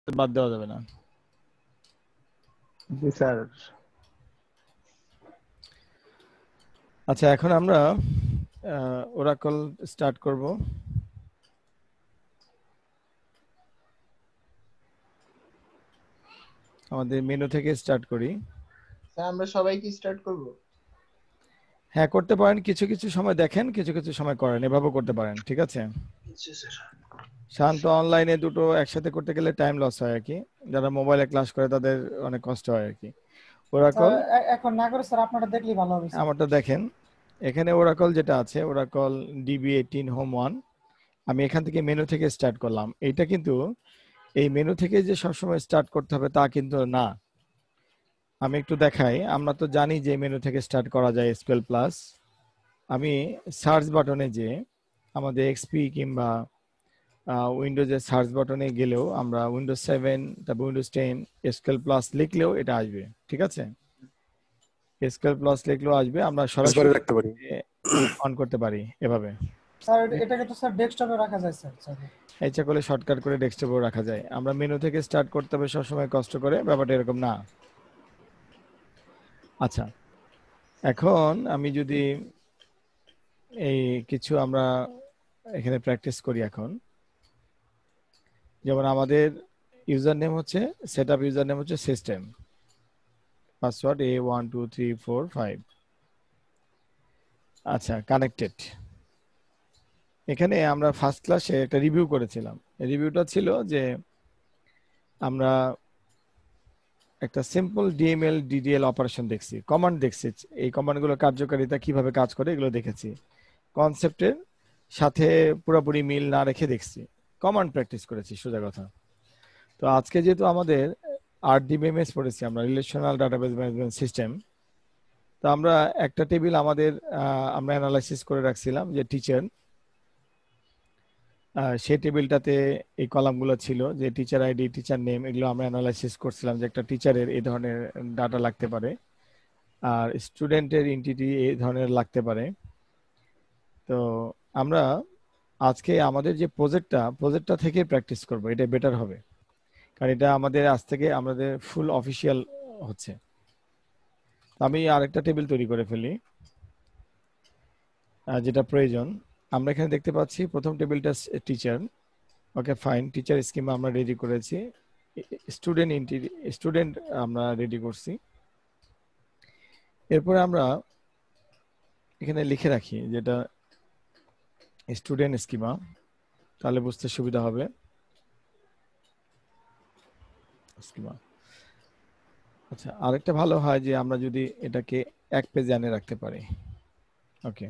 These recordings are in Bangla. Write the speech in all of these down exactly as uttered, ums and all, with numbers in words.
বাদ দেওয়া যাবে না। জি স্যার। আচ্ছা, এখন আমরা ওরাকল স্টার্ট করব। আমাদের মেনু থেকে স্টার্ট করি। স্যার আমরা সবাই কি স্টার্ট করব? হ্যাঁ, করতে পারেন। কিছু কিছু সময় দেখেন, কিছু কিছু সময় করেন, এভাবেও করতে পারেন। ঠিক আছে আচ্ছা স্যার। শান্ত অনলাইনে দুটো একসাথে করতে গেলে টাইম লস হয় আর কি। যারা মোবাইলে ক্লাস করে তাদের অনেক কষ্ট হয় আর কি। ওরাকল এখন না করে স্যার আপনারা দেখলেই ভালো হবে। আমারটা দেখেন, এখানে ওরাকল যেটা আছে, Oracle DB eighteen home one. আমি এখান থেকে মেনু থেকে স্টার্ট করলাম। এইটা কিন্তু এই মেনু থেকে যে সবসময় স্টার্ট করতে হবে তা কিন্তু না। আমি একটু দেখাই। আমরা তো জানি যে মেনু থেকে স্টার্ট করা যায় এসকিউএল প্লাস। আমি সার্চ বাটনে যে আমাদের এক্সপি কিংবা উইন্ডোজের সার্চ বাটনে গেলেও আমরা উইন্ডোজ সেভেন তারপর উইন্ডোজ টেন এসকিউএল প্লাস লিখলেও এটা আসবে। ঠিক আছে, এসকিউএল প্লাস লিখলেও আসবে। আমরা সরাসরি রাখতে পারি, অন করতে পারি এভাবে। স্যার এটাকে তো স্যার ডেস্কটপে রাখা যায় স্যার। ইচ্ছা করলে শর্টকাট করে ডেস্কটপেও রাখা যায়। আমরা মেনু থেকে স্টার্ট করতে হবে সবসময় কষ্ট করে, ব্যাপারটা এরকম না। আচ্ছা, এখন আমি যদি এই কিছু আমরা এখানে প্র্যাকটিস করি এখন। যেমন আমাদের ইউজার নেম হচ্ছে সেটআপ, ইউজার নেম হচ্ছে system, password A one two three four five. আচ্ছা, কানেক্টেড। এখানে আমরা ফার্স্ট ক্লাসে একটা রিভিউ করেছিলাম। রিভিউটা ছিল যে আমরা একটা সিম্পল ডিএমএল ডিডিএল অপারেশন দেখছি, কমান্ড দেখছি। এই কমান্ডগুলো কার্যকারিতা কিভাবে কাজ করে এগুলো দেখেছি। কনসেপ্টের সাথে পুরোপুরি মিল না রেখে দেখছি, কমান্ড প্র্যাকটিস করেছি, সোজা কথা। তো আজকে যেহেতু আমাদের আরডিবিএমএস পড়েছি আমরা, রিলেশনাল ডাটাবেস ম্যানেজমেন্ট সিস্টেম, তো আমরা একটা টেবিল আমাদের আমরা অ্যানালাইসিস করে রাখছিলাম যে টিচার। সেই টেবিলটাতে এই কলামগুলো ছিল যে টিচার আইডি, টিচার নেম, এগুলো আমরা অ্যানালাইসিস করছিলাম যে একটা টিচারের এই ধরনের ডাটা লাগতে পারে, আর স্টুডেন্টের এন্টিটি এই ধরনের লাগতে পারে। তো আমরা আজকে আমাদের যে প্রজেক্টটা প্রজেক্টটা থেকে প্র্যাকটিস করব, এটা বেটার হবে, কারণ এটা আমাদের আজ থেকে আমাদের ফুল অফিসিয়াল হচ্ছে। আমি আরেকটা টেবিল তৈরি করে ফেলি যেটা প্রয়োজন। আমরা এখানে দেখতে পাচ্ছি প্রথম টেবিলটা teacher. Okay fine, teacher schema আমরা রেডি করেছি। স্টুডেন্ট এন্টিটি, স্টুডেন্ট আমরা রেডি করছি। এরপরে আমরা এখানে লিখে রাখি যেটা স্টুডেন্ট স্কিমা, তাহলে বুঝতে সুবিধা হবে। স্কিমা আচ্ছা, আরেকটা ভালো হয় যে আমরা যদি এটাকে এক পেজে আনে রাখতে পারি। ওকে,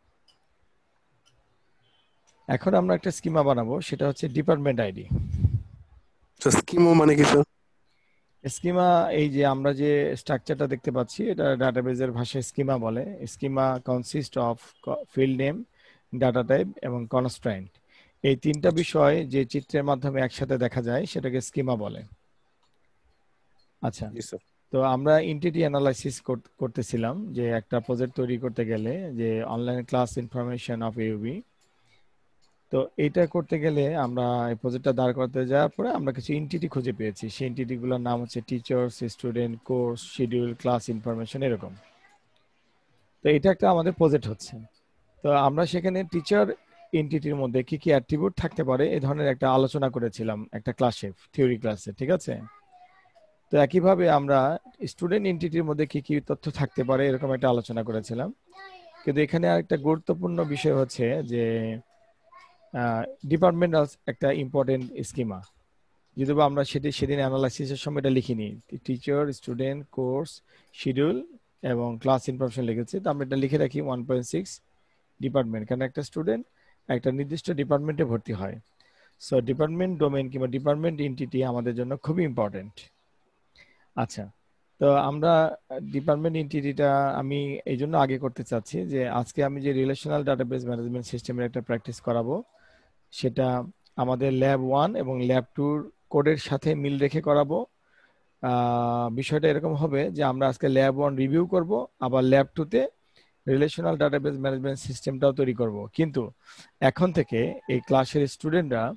এখন আমরা একটা স্কিমা বানাবো, সেটা হচ্ছে ডিপার্টমেন্ট আইডি। স্কিমা মানে কি স্যার? স্কিমা এই যে আমরা যে স্ট্রাকচারটা দেখতে পাচ্ছি, এটা ডাটাবেজের ভাষায় স্কিমা বলে। Schema consist of field name, data type এবং কনস্ট্রেন্ট। এই তিনটা বিষয় যে চিত্রের মাধ্যমে একসাথে দেখা যায় সেটাকে স্কিমা বলে। আচ্ছা, তো আমরা এন্টিটি অ্যানালাইসিস করতেছিলাম যে একটা প্রজেক্ট তৈরি করতে গেলে যে online class information of UB, তো এইটা করতে গেলে আমরা এই প্রজেক্টটা দাঁড় করতে যাওয়ার পরে আমরা কিছু এন্টিটি খুঁজে পেয়েছি। সেই এন্টিটিগুলোর নাম হচ্ছে teachers, student, course, schedule, class information, এরকম। তো এটা একটা আমাদের প্রজেক্ট হচ্ছে। তো আমরা সেখানে টিচার এন্টিটির মধ্যে কি কি অ্যাট্রিবিউট থাকতে পারে এই ধরনের একটা আলোচনা করেছিলাম একটা ক্লাসে, থিওরি ক্লাসে। ঠিক আছে, তো একইভাবে আমরা স্টুডেন্ট এন্টিটির মধ্যে কি কি তথ্য থাকতে পারে এরকম একটা আলোচনা করেছিলাম। কিন্তু এখানে আরেকটা গুরুত্বপূর্ণ বিষয় হচ্ছে যে ডিপার্টমেন্ট একটা ইম্পর্টেন্ট স্কিমা, যদিও আমরা সেটি সেদিন অ্যানালাইসিসের সময় এটা লিখিনি। টিচার, স্টুডেন্ট, কোর্স, শিডিউল এবং ক্লাস ইনফরমেশন লিখেছি। তো আমরা এটা লিখে রাখি ওয়ান পয়েন্ট সিক্স ডিপার্টমেন্ট, কারণ একটা স্টুডেন্ট একটা নির্দিষ্ট ডিপার্টমেন্টে ভর্তি হয়। সো ডিপার্টমেন্ট ডোমেন কিংবা ডিপার্টমেন্ট এন্টিটি আমাদের জন্য খুবই ইম্পর্টেন্ট। আচ্ছা, তো আমরা ডিপার্টমেন্ট এন্টিটিটা আমি এই জন্য আগে করতে চাচ্ছি যে আজকে আমি যে রিলেশনাল ডাটাবেস ম্যানেজমেন্ট সিস্টেমের একটা প্র্যাকটিস করাবো, সেটা আমাদের ল্যাব ওয়ান এবং ল্যাব টুর কোডের সাথে মিল রেখে করাবো। বিষয়টা এরকম হবে যে আমরা আজকে ল্যাব ওয়ান রিভিউ করব, আবার ল্যাব টুতে রিলেশনাল ডাটাবেস ম্যানেজমেন্ট সিস্টেমটাও তৈরি করব। কিন্তু এখন থেকে এই ক্লাসের স্টুডেন্টরা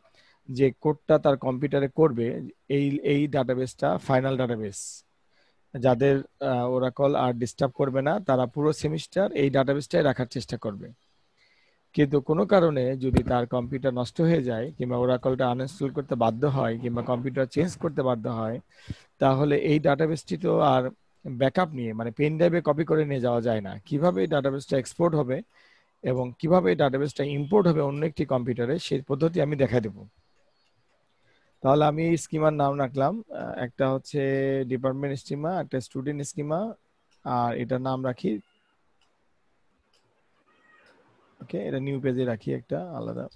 যে কোডটা তার কম্পিউটারে করবে, এই এই ডাটাবেসটা ফাইনাল ডাটাবেস। যাদের ওরাকল আর ডিস্টার্ব করবে না তারা পুরো সেমিস্টার এই ডাটাবেসটাই রাখার চেষ্টা করবে। কিন্তু কোনো কারণে যদি তার কম্পিউটার নষ্ট হয়ে যায় কিংবা ওরাকলটা আনইনস্টল করতে বাধ্য হয় কিংবা কম্পিউটার চেঞ্জ করতে বাধ্য হয়, তাহলে এই ডাটাবেসটি তো আর ব্যাকআপ নিয়ে মানে পেন ড্রাইভে কপি করে নিয়ে যাওয়া যায় না। কিভাবে এই ডাটাবেসটা এক্সপোর্ট হবে এবং কিভাবে এই ডাটাবেসটা ইম্পোর্ট হবে অন্য একটি কম্পিউটারে, সেই পদ্ধতি আমি দেখা দেব। তাহলে আমি স্কিমার নাম রাখলাম, একটা হচ্ছে ডিপার্টমেন্ট স্কিমা, একটা স্টুডেন্ট স্কিমা, আর এটার নাম রাখি, ওকে, এটা নিউ পেজে রাখি একটা আলাদা।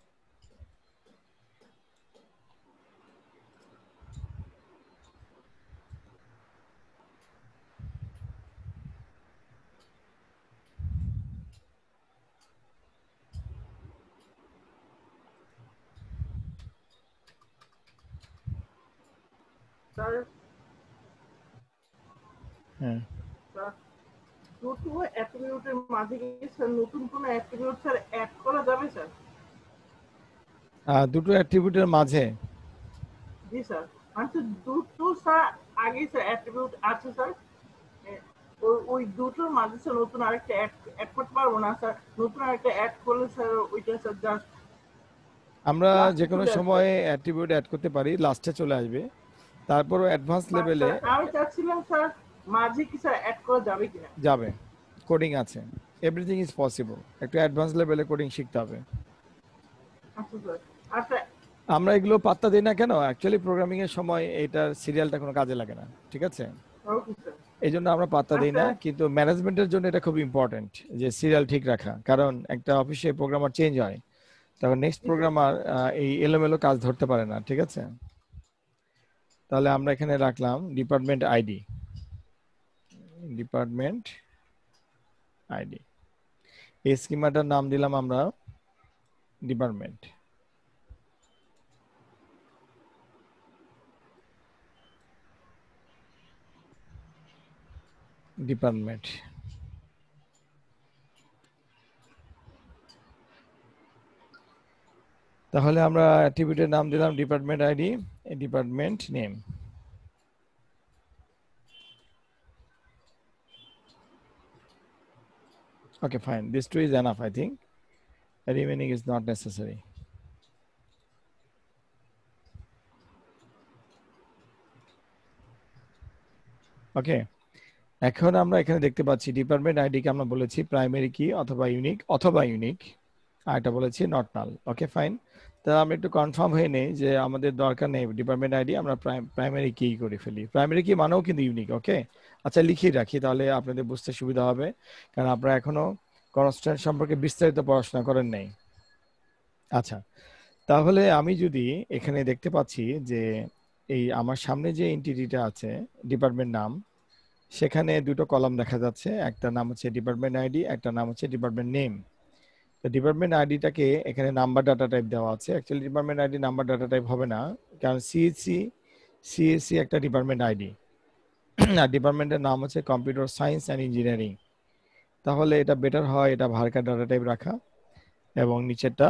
স্যার হ্যাঁ, স্যার দুটো অ্যাট্রিবিউটের মাঝে কি স্যার নতুন কোনো অ্যাট্রিবিউট স্যার অ্যাড করা যাবে স্যার? আহ, দুটো অ্যাট্রিবিউটের মাঝে জি স্যার, মানে দুটো স্যার আগে স্যার অ্যাট্রিবিউট আছে স্যার, ওই ওই দুটোর মাঝে স্যার নতুন আরেকটা অ্যাড অ্যাড করতে পারবো না স্যার? নতুন আরেকটা অ্যাড করলে স্যার ওইটা স্যার জাস্ট আমরা লাস্টে যে কোনো চলে আসবে। সময় অ্যাট্রিবিউট অ্যাড করতে পারি, লাস্টে চলে আসবে। তারপরও অ্যাডভান্স লেভেলে স্যার আমি চাচ্ছিলাম স্যার মাঝে কি স্যার অ্যাড করা যাবে কিনা? যাবে, কোডিং আছে, এভরিথিং ইজ পসিবল। একটু অ্যাডভান্স লেভেলে কোডিং শিখতে হবে। আচ্ছা স্যার। আচ্ছা আমরা এগুলো পাত্তা দিই না কেন, অ্যাকচুয়ালি প্রোগ্রামিং এর সময় এটার সিরিয়ালটা কোনো কাজে লাগে না, ঠিক আছে? Okay sir. এই জন্য আমরা পাত্তা দিই না, আচ্ছা। কিন্তু ম্যানেজমেন্টের জন্য এটা খুব ইম্পর্টেন্ট যে সিরিয়াল ঠিক রাখা, কারণ একটা অফিসে প্রোগ্রামার চেঞ্জ হয়, তখন নেক্সট প্রোগ্রামার এই এলোমেলো কাজ ধরতে পারে না, ঠিক আছে? তাহলে আমরা এখানে রাখলাম ডিপার্টমেন্ট আইডি, ডিপার্টমেন্ট আইডি, এই স্কিমাটার নাম দিলাম আমরা ডিপার্টমেন্ট। ডিপার্টমেন্ট তাহলে আমরা অ্যাট্রিবিউটের নাম দিলাম department ID, department name. Okay, fine. This two is enough, I think. The remaining is not necessary. Okay. এখন আমরা এখানে দেখতে পাচ্ছি ডিপার্টমেন্ট আইডি কে আমরা বলেছি প্রাইমারি কি অথবা ইউনিক অথবা ইউনিক, আর এটা বলেছি নট নাল। Okay, fine. তাহলে আমরা একটু কনফার্ম হয়ে নেই যে আমাদের দরকার নেই ডিপার্টমেন্ট আইডি, আমরা প্রাইমারি কি করে ফেলি। প্রাইমারি কি মানেও কিন্তু ইউনিক। ওকে, আচ্ছা লিখিয়ে রাখি তাহলে আপনাদের বুঝতে সুবিধা হবে, কারণ আপনারা এখনো কনস্ট্যান্ট সম্পর্কে বিস্তারিত পড়াশোনা করেন নাই। আচ্ছা, তাহলে আমি যদি এখানে দেখতে পাচ্ছি যে এই আমার সামনে যে এন্টিটিটা আছে ডিপার্টমেন্ট নাম, সেখানে দুটো কলাম দেখা যাচ্ছে, একটা নাম হচ্ছে ডিপার্টমেন্ট আইডি, একটা নাম হচ্ছে ডিপার্টমেন্ট নেম। তো ডিপার্টমেন্ট আইডিটাকে এখানে নাম্বার ডাটা টাইপ দেওয়া আছে, actually department ID number data type হবে না, কারণ সিএসসি সিএসসি একটা ডিপার্টমেন্ট আইডি আর ডিপার্টমেন্টের নাম হচ্ছে কম্পিউটার সায়েন্স অ্যান্ড ইঞ্জিনিয়ারিং। তাহলে এটা বেটার হয় এটা ভার্কার ডাটা টাইপ রাখা এবং নিচেরটা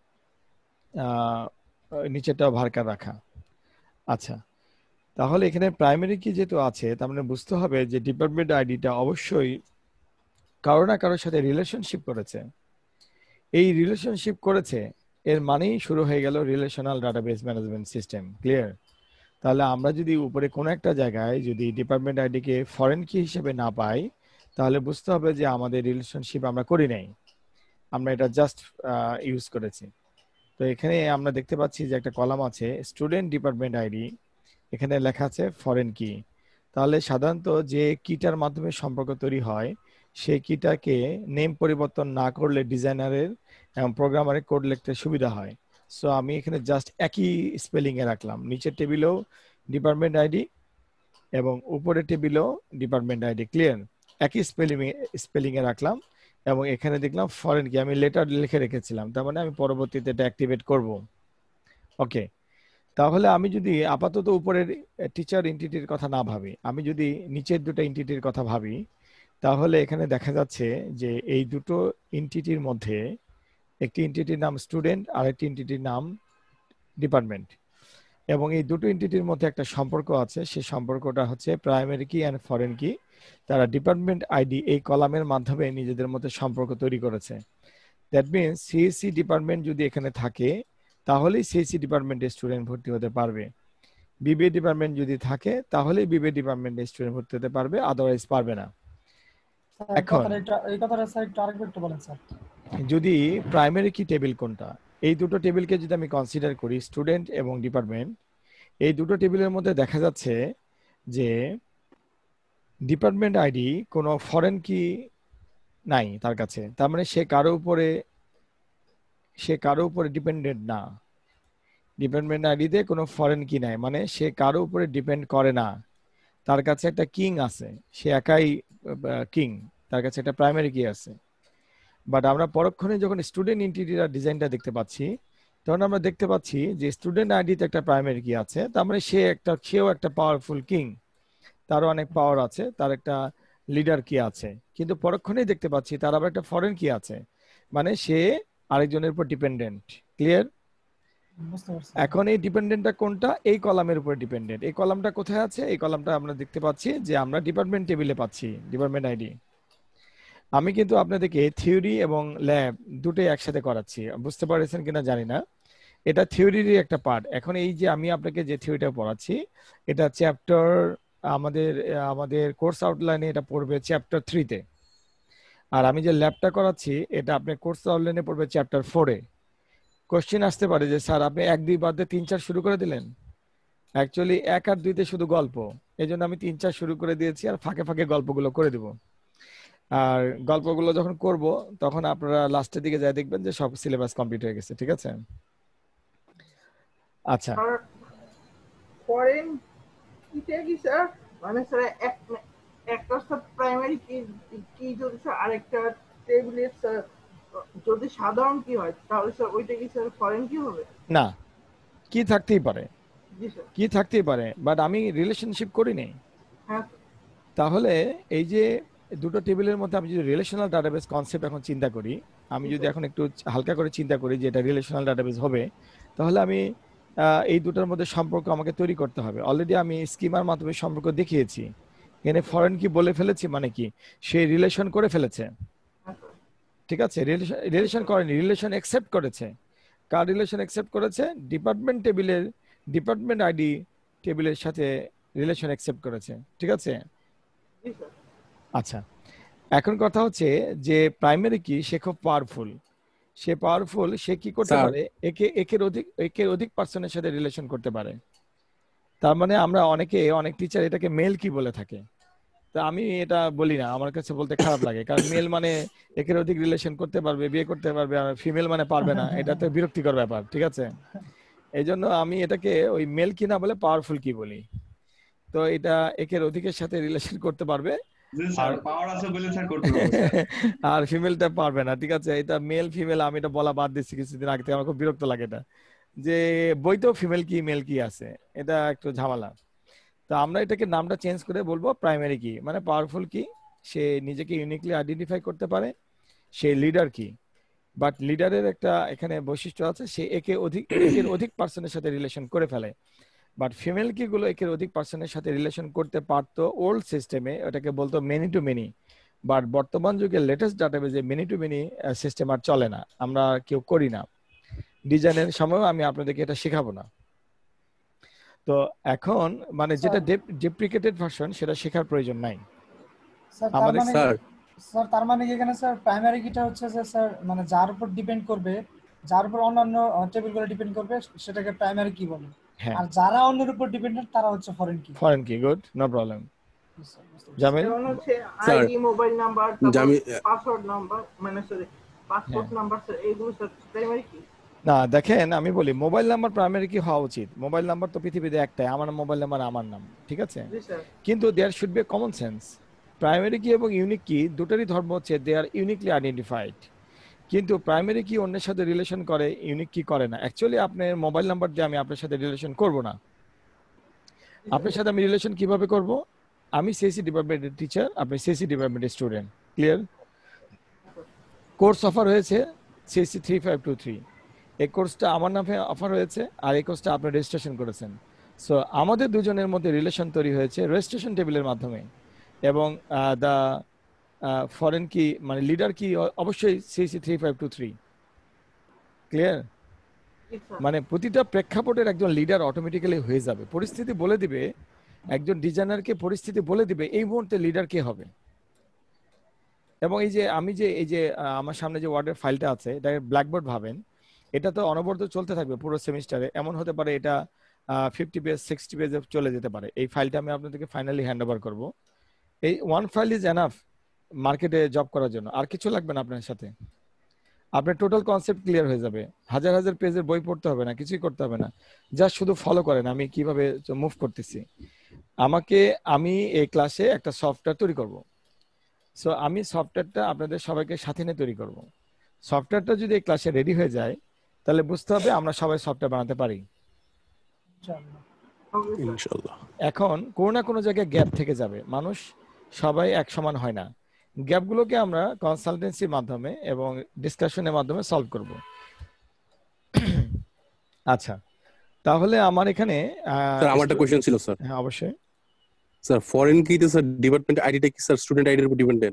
নিচেরটা ভার্কার রাখা। আচ্ছা, তাহলে এখানে প্রাইমারি কি যেহেতু আছে, তার মানে বুঝতে হবে যে ডিপার্টমেন্ট আইডিটা অবশ্যই কারো না কারোর সাথে রিলেশনশিপ করেছে। এই রিলেশনশিপ করেছে এর মানেই শুরু হয়ে গেল relational database management system. Clear? তাহলে আমরা যদি উপরে কোনো একটা জায়গায় যদি ডিপার্টমেন্ট আইডিকে ফরেন কি হিসেবে না পাই, তাহলে বুঝতে হবে যে আমাদের রিলেশনশিপ আমরা করি নাই, আমরা এটা জাস্ট ইউজ করেছি। তো এখানে আমরা দেখতে পাচ্ছি যে একটা কলাম আছে স্টুডেন্ট ডিপার্টমেন্ট আইডি, এখানে লেখা আছে ফরেন কি। তাহলে সাধারণত যে কিটার মাধ্যমে সম্পর্ক তৈরি হয় সেই কিটাকে নেম পরিবর্তন না করলে ডিজাইনারের এবং প্রোগ্রামারের কোড লিখতে সুবিধা হয়। সো আমি এখানে জাস্ট একই স্পেলিং এ রাখলাম, নিচের টেবিলেও ডিপার্টমেন্ট আইডি এবং উপরের টেবিলেও ডিপার্টমেন্ট আইডি। ক্লিয়ার? একই স্পেলিং স্পেলিং এ রাখলাম এবং এখানে দেখলাম ফরেন কি, আমি লেটার লিখে রেখেছিলাম, তার মানে আমি পরবর্তীতে এটা অ্যাক্টিভেট করব। ওকে, তাহলে আমি যদি আপাতত উপরের টিচার এন্টিটির কথা না ভাবি, আমি যদি নিচের দুটো এন্টিটির কথা ভাবি, তাহলে এখানে দেখা যাচ্ছে যে এই দুটো এন্টিটির মধ্যে একটি এন্টিটির নাম স্টুডেন্ট আর একটি এন্টিটির নাম ডিপার্টমেন্ট, এবং এই দুটো এন্টিটির মধ্যে একটা সম্পর্ক আছে। সেই সম্পর্কটা হচ্ছে প্রাইমারি কি অ্যান্ড ফরেন কি। তারা ডিপার্টমেন্ট আইডি এই কলামের মাধ্যমে নিজেদের মধ্যে সম্পর্ক তৈরি করেছে। দ্যাট মিনস সিএসসি ডিপার্টমেন্ট যদি এখানে থাকে তাহলেই সিএসসি ডিপার্টমেন্টে স্টুডেন্ট ভর্তি হতে পারবে। বিবিএ ডিপার্টমেন্ট যদি থাকে তাহলেই বিবিএ ডিপার্টমেন্টে স্টুডেন্ট ভর্তি হতে পারবে, আদারওয়াইজ পারবে না। স্যার এখন কথাটা একটু এই কথাটা স্যার একটু আরেকবার একটু বলেন স্যার। যদি প্রাইমারি কি টেবিল কোনটা, এই দুটো টেবিলকে যদি আমি কনসিডার করি, স্টুডেন্ট এবং ডিপার্টমেন্ট, এই দুটো টেবিলের মধ্যে দেখা যাচ্ছে যে ডিপার্টমেন্ট আইডি কোনো ফরেন কি নাই তার কাছে, তার মানে সে কারো উপরে সে কারো উপরে ডিপেন্ডেন্ট না। ডিপার্টমেন্ট আইডিতে কোনো ফরেন কি নাই, মানে সে কারো উপরে ডিপেন্ড করে না। তার কাছে একটা কিং আছে, সে একাই কিং, তার কাছে একটা প্রাইমারি কি আছে। বাট আমরা পরক্ষণে যখন স্টুডেন্ট ইন্টিরিয়ার ডিজাইনটা দেখতে পাচ্ছি, তখন আমরা দেখতে পাচ্ছি যে স্টুডেন্ট আইডিতে একটা প্রাইমারি কি আছে, তার মানে সে একটা সেও একটা পাওয়ারফুল কিং, তারও অনেক পাওয়ার আছে, তার একটা লিডার কি আছে। কিন্তু পরক্ষণেই দেখতে পাচ্ছি তার আবার একটা ফরেন কি আছে, মানে সে আরেকজনের উপর ডিপেন্ডেন্ট। ক্লিয়ার? বুঝতে পারছি। এখন এই ডিপেন্ডেন্টটা কোনটা? এই কলামের উপর ডিপেন্ডেন্ট। এই কলামটা কোথায় আছে? এই কলামটা আমরা দেখতে পাচ্ছি যে আমরা ডিপার্টমেন্ট টেবিলে পাচ্ছি, ডিপার্টমেন্ট আইডি। আমি কিন্তু আপনাদেরকে থিওরি এবং ল্যাব দুটোই একসাথে করাচ্ছি, বুঝতে পারছেন কিনা জানি না। এটা থিওরিরই একটা পার্ট। এখন এই যে আমি আপনাকে যে থিওরিটা পড়াচ্ছি, এটা চ্যাপ্টার আমাদের আমাদের কোর্স আউটলাইনে এটা পড়বে চ্যাপ্টার থ্রিতে, আর আমি যে ল্যাবটা করাচ্ছি এটা আপনি কোর্স আউটলাইনে পড়বে চ্যাপ্টার ফোরে। কোশ্চেন আসতে পারে যে স্যার আপনি এক দুই বাদ দিয়ে তিন চার শুরু করে দিলেন। অ্যাকচুয়ালি এক আর দুইতে শুধু গল্প, এই জন্য আমি তিন চার শুরু করে দিয়েছি, আর ফাঁকে ফাঁকে গল্পগুলো করে দিব। আর গল্পগুলো যখন করব তখন আপনারা লাস্টের দিকে যাই দেখবেন যে সব সিলেবাস কমপ্লিট হয়ে গেছে। ঠিক আছে? আচ্ছা, আর ফরেন কিটা কি স্যার? মানে স্যার এক একটা স্যার প্রাইমারি কি কি যদি স্যার আরেকটা টেবিলের স্যার যদি সাধারণ কি হয় তাহলে স্যার ওইটা কি স্যার ফরেন কি হবে? না, কি থাকতেই পারে, জি স্যার। কি থাকতেই পারে, বাট আমি রিলেশনশিপ করি নাই। হ্যাঁ তাহলে এই যে দুটো টেবিলের মধ্যে আমি যদি রিলেশনাল ডাটাবেস কনসেপ্ট এখন চিন্তা করি, আমি যদি এখন একটু হালকা করে চিন্তা করি যে এটা রিলেশনাল ডাটাবেস হবে, তাহলে আমি আহ, এই দুটোর মধ্যে সম্পর্ক আমাকে তৈরি করতে হবে। অলরেডি আমি স্কিমার মাধ্যমে সম্পর্ক দেখিয়েছি। এখানে ফরেন কি বলে ফেলেছি, মানে কি সে রিলেশন করে ফেলেছে। ঠিক আছে? রিলেশন রিলেশন করেনি, রিলেশন অ্যাকসেপ্ট করেছে। কার রিলেশন অ্যাকসেপ্ট করেছে? ডিপার্টমেন্ট টেবিলের ডিপার্টমেন্ট আইডি টেবিলের সাথে রিলেশন অ্যাকসেপ্ট করেছে। ঠিক আছে? জি স্যার। আচ্ছা, এখন কথা হচ্ছে যে প্রাইমারি কি সে খুব পাওয়ারফুল। সে পাওয়ারফুল, সে কি করতে স্যার। পারে? একে একের অধিক একের অধিক পার্সনের সাথে রিলেশন করতে পারে। তার মানে আমরা অনেকে অনেক টিচার এটাকে মেল কি বলে থাকে, তা আমি এটা বলি না, আমার কাছে বলতে খারাপ লাগে, কারণ মেল মানে একের অধিক রিলেশন করতে পারবে, বিয়ে করতে পারবে, আর ফিমেল মানে পারবে না, এটা তো বিরক্তিকর ব্যাপার। ঠিক আছে? এই জন্য আমি এটাকে ওই মেল কি না বলে পাওয়ারফুল কি বলি। তো এটা একের অধিকের সাথে রিলেশন করতে পারবে, স্যার পাওয়ার আছে বলে স্যার করতে পারবো স্যার। আর ফিমেলটা পারবে না। ঠিক আছে? এটা মেল ফিমেল আমি এটা বলা বাদ দিচ্ছি কিছুদিন আগে থেকে, আমার খুব বিরক্ত লাগে এটা, যে বইতেও ফিমেল কি মেল কি আছে, এটা একটু ঝামেলা। তো আমরা এটাকে নামটা চেঞ্জ করে বলবো প্রাইমারি কি, মানে পাওয়ারফুল কি, সে নিজেকে ইউনিকলি আইডেন্টিফাই করতে পারে, সে লিডার কি। বাট লিডারের একটা এখানে বৈশিষ্ট্য আছে, সে একে অধিক একের অধিক পার্সনের সাথে রিলেশন করে ফেলে। বাট ফিমেল কি গুলো একের অধিক পার্সনের সাথে রিলেশন করতে পারতো ওল্ড সিস্টেমে, ওটাকে বলতো মেনি টু মেনি। বাট বর্তমান যুগে লেটেস্ট ডাটাবেজে মেনি টু মেনি সিস্টেম আর চলে না, আমরা কেউ করি না। ডিজাইনের সময়ও আমি আপনাদেরকে এটা শেখাবো না। তো এখন মানে যেটা ডেপ্রিকেটেড ভার্সন সেটা শেখার প্রয়োজন নাই স্যার তার আমাদের। মানে স্যার স্যার তার মানে কি এখানে স্যার প্রাইমারি কিটা হচ্ছে যে স্যার মানে যার উপর ডিপেন্ড করবে, যার উপর অন্যান্য টেবিলগুলো ডিপেন্ড করবে সেটাকে প্রাইমারি কি বলে, হ্যাঁ, আর যারা অন্যের উপর ডিপেন্ডেন্ট তারা হচ্ছে foreign key. Foreign key. Good, no problem. Jamil? যেমন হচ্ছে স্যার, আইডি, মোবাইল নাম্বার, জামি- পাসওয়ার্ড নাম্বার, মানে সরি পাসপোর্ট নাম্বার স্যার, এইগুলো স্যার প্রাইমারি কি? না দেখেন, আমি বলি মোবাইল নাম্বার প্রাইমারি কি হওয়া উচিত। মোবাইল নাম্বার তো পৃথিবীতে একটাই, আমার মোবাইল নাম্বার আমার নাম। ঠিক আছে? জি স্যার। কিন্তু there should be common sense. Primary key এবং ইউনিক কি দুটোরই ধর্ম হচ্ছে দে আর ইউনিকলি আইডেন্টিফাইড। কিন্তু প্রাইমারি কি অন্যের সাথে রিলেশন করে, ইউনিক কি করে না। অ্যাকচুয়ালি আপনার মোবাইল নাম্বার দিয়ে আমি আপনার সাথে রিলেশন করব না। আপনার সাথে আমি রিলেশন কিভাবে করব? আমি সিএসসি ডিপার্টমেন্টের টিচার, আপনি সিএসসি ডিপার্টমেন্টের স্টুডেন্ট। ক্লিয়ার? কোর্স অফার হয়েছে CSC three five two three. এই কোর্সটা আমার নামে অফার হয়েছে আর এই কোর্সটা আপনি রেজিস্ট্রেশন করেছেন। সো আমাদের দুজনের মধ্যে রিলেশন তৈরি হয়েছে রেজিস্ট্রেশন টেবিলের মাধ্যমে। এবং দ্য ফরেন কি মানে লিডার কি অবশ্যই CC three five two three. Clear? Yes, sir. মানে প্রতিটা প্রেক্ষাপটের একজন লিডার অটোমেটিক্যালি হয়ে যাবে। পরিস্থিতি বলে দিবে, একজন ডিজাইনারকে পরিস্থিতি বলে দিবে এই মুহূর্তে লিডার কে হবে। এবং এই যে আমি যে এই যে আহ, আমার সামনে যে ওয়ার্ডের ফাইলটা আছে এটা ব্ল্যাকবোর্ড ভাবেন, এটা তো অনবরত চলতে থাকবে পুরো সেমিস্টারে। এমন হতে পারে এটা ফিফটি পেজ সিক্সটি পেজে চলে যেতে পারে। এই ফাইলটা আমি আপনাদেরকে ফাইনালি হ্যান্ড ওভার করবো। এই ওয়ান ফাইল ইজ এনাফ মার্কেটে জব করার জন্য, আর কিছু লাগবে না আপনার সাথে। আপনার টোটাল কনসেপ্ট ক্লিয়ার হয়ে যাবে। হাজার হাজার পেজের বই পড়তে হবে না, কিছুই করতে হবে না, জাস্ট শুধু ফলো করেন আমি কিভাবে মুভ করতেছি। আমাকে আমি এই ক্লাসে একটা সফটওয়্যার তৈরি করব। সো আমি সফটওয়্যারটা আপনাদের সবাইকে সাথে নিয়ে তৈরি করব। সফটওয়্যারটা যদি এই ক্লাসে রেডি হয়ে যায় তাহলে বুঝতে হবে আমরা সবাই সফটওয়্যার বানাতে পারি। ইনশাআল্লাহ। Okay, sir. ইনশাল্লাহ। এখন কোনো না কোনো জায়গায় গ্যাপ থেকে যাবে, মানুষ সবাই এক সমান হয় না। গ্যাপগুলোকে আমরা কনসালটেন্সির মাধ্যমে এবং ডিসকাশনের মাধ্যমে সলভ করব। আচ্ছা, তাহলে আমার এখানে আহ, স্যার আমার একটা স্টু- কোশ্চেন ছিল স্যার। হ্যাঁ অবশ্যই। স্যার ফরেন কিতে স্যার ডিপার্টমেন্ট আইডিটা কি স্যার স্টুডেন্ট আইডির উপর ডিপেন্ডেন্ট?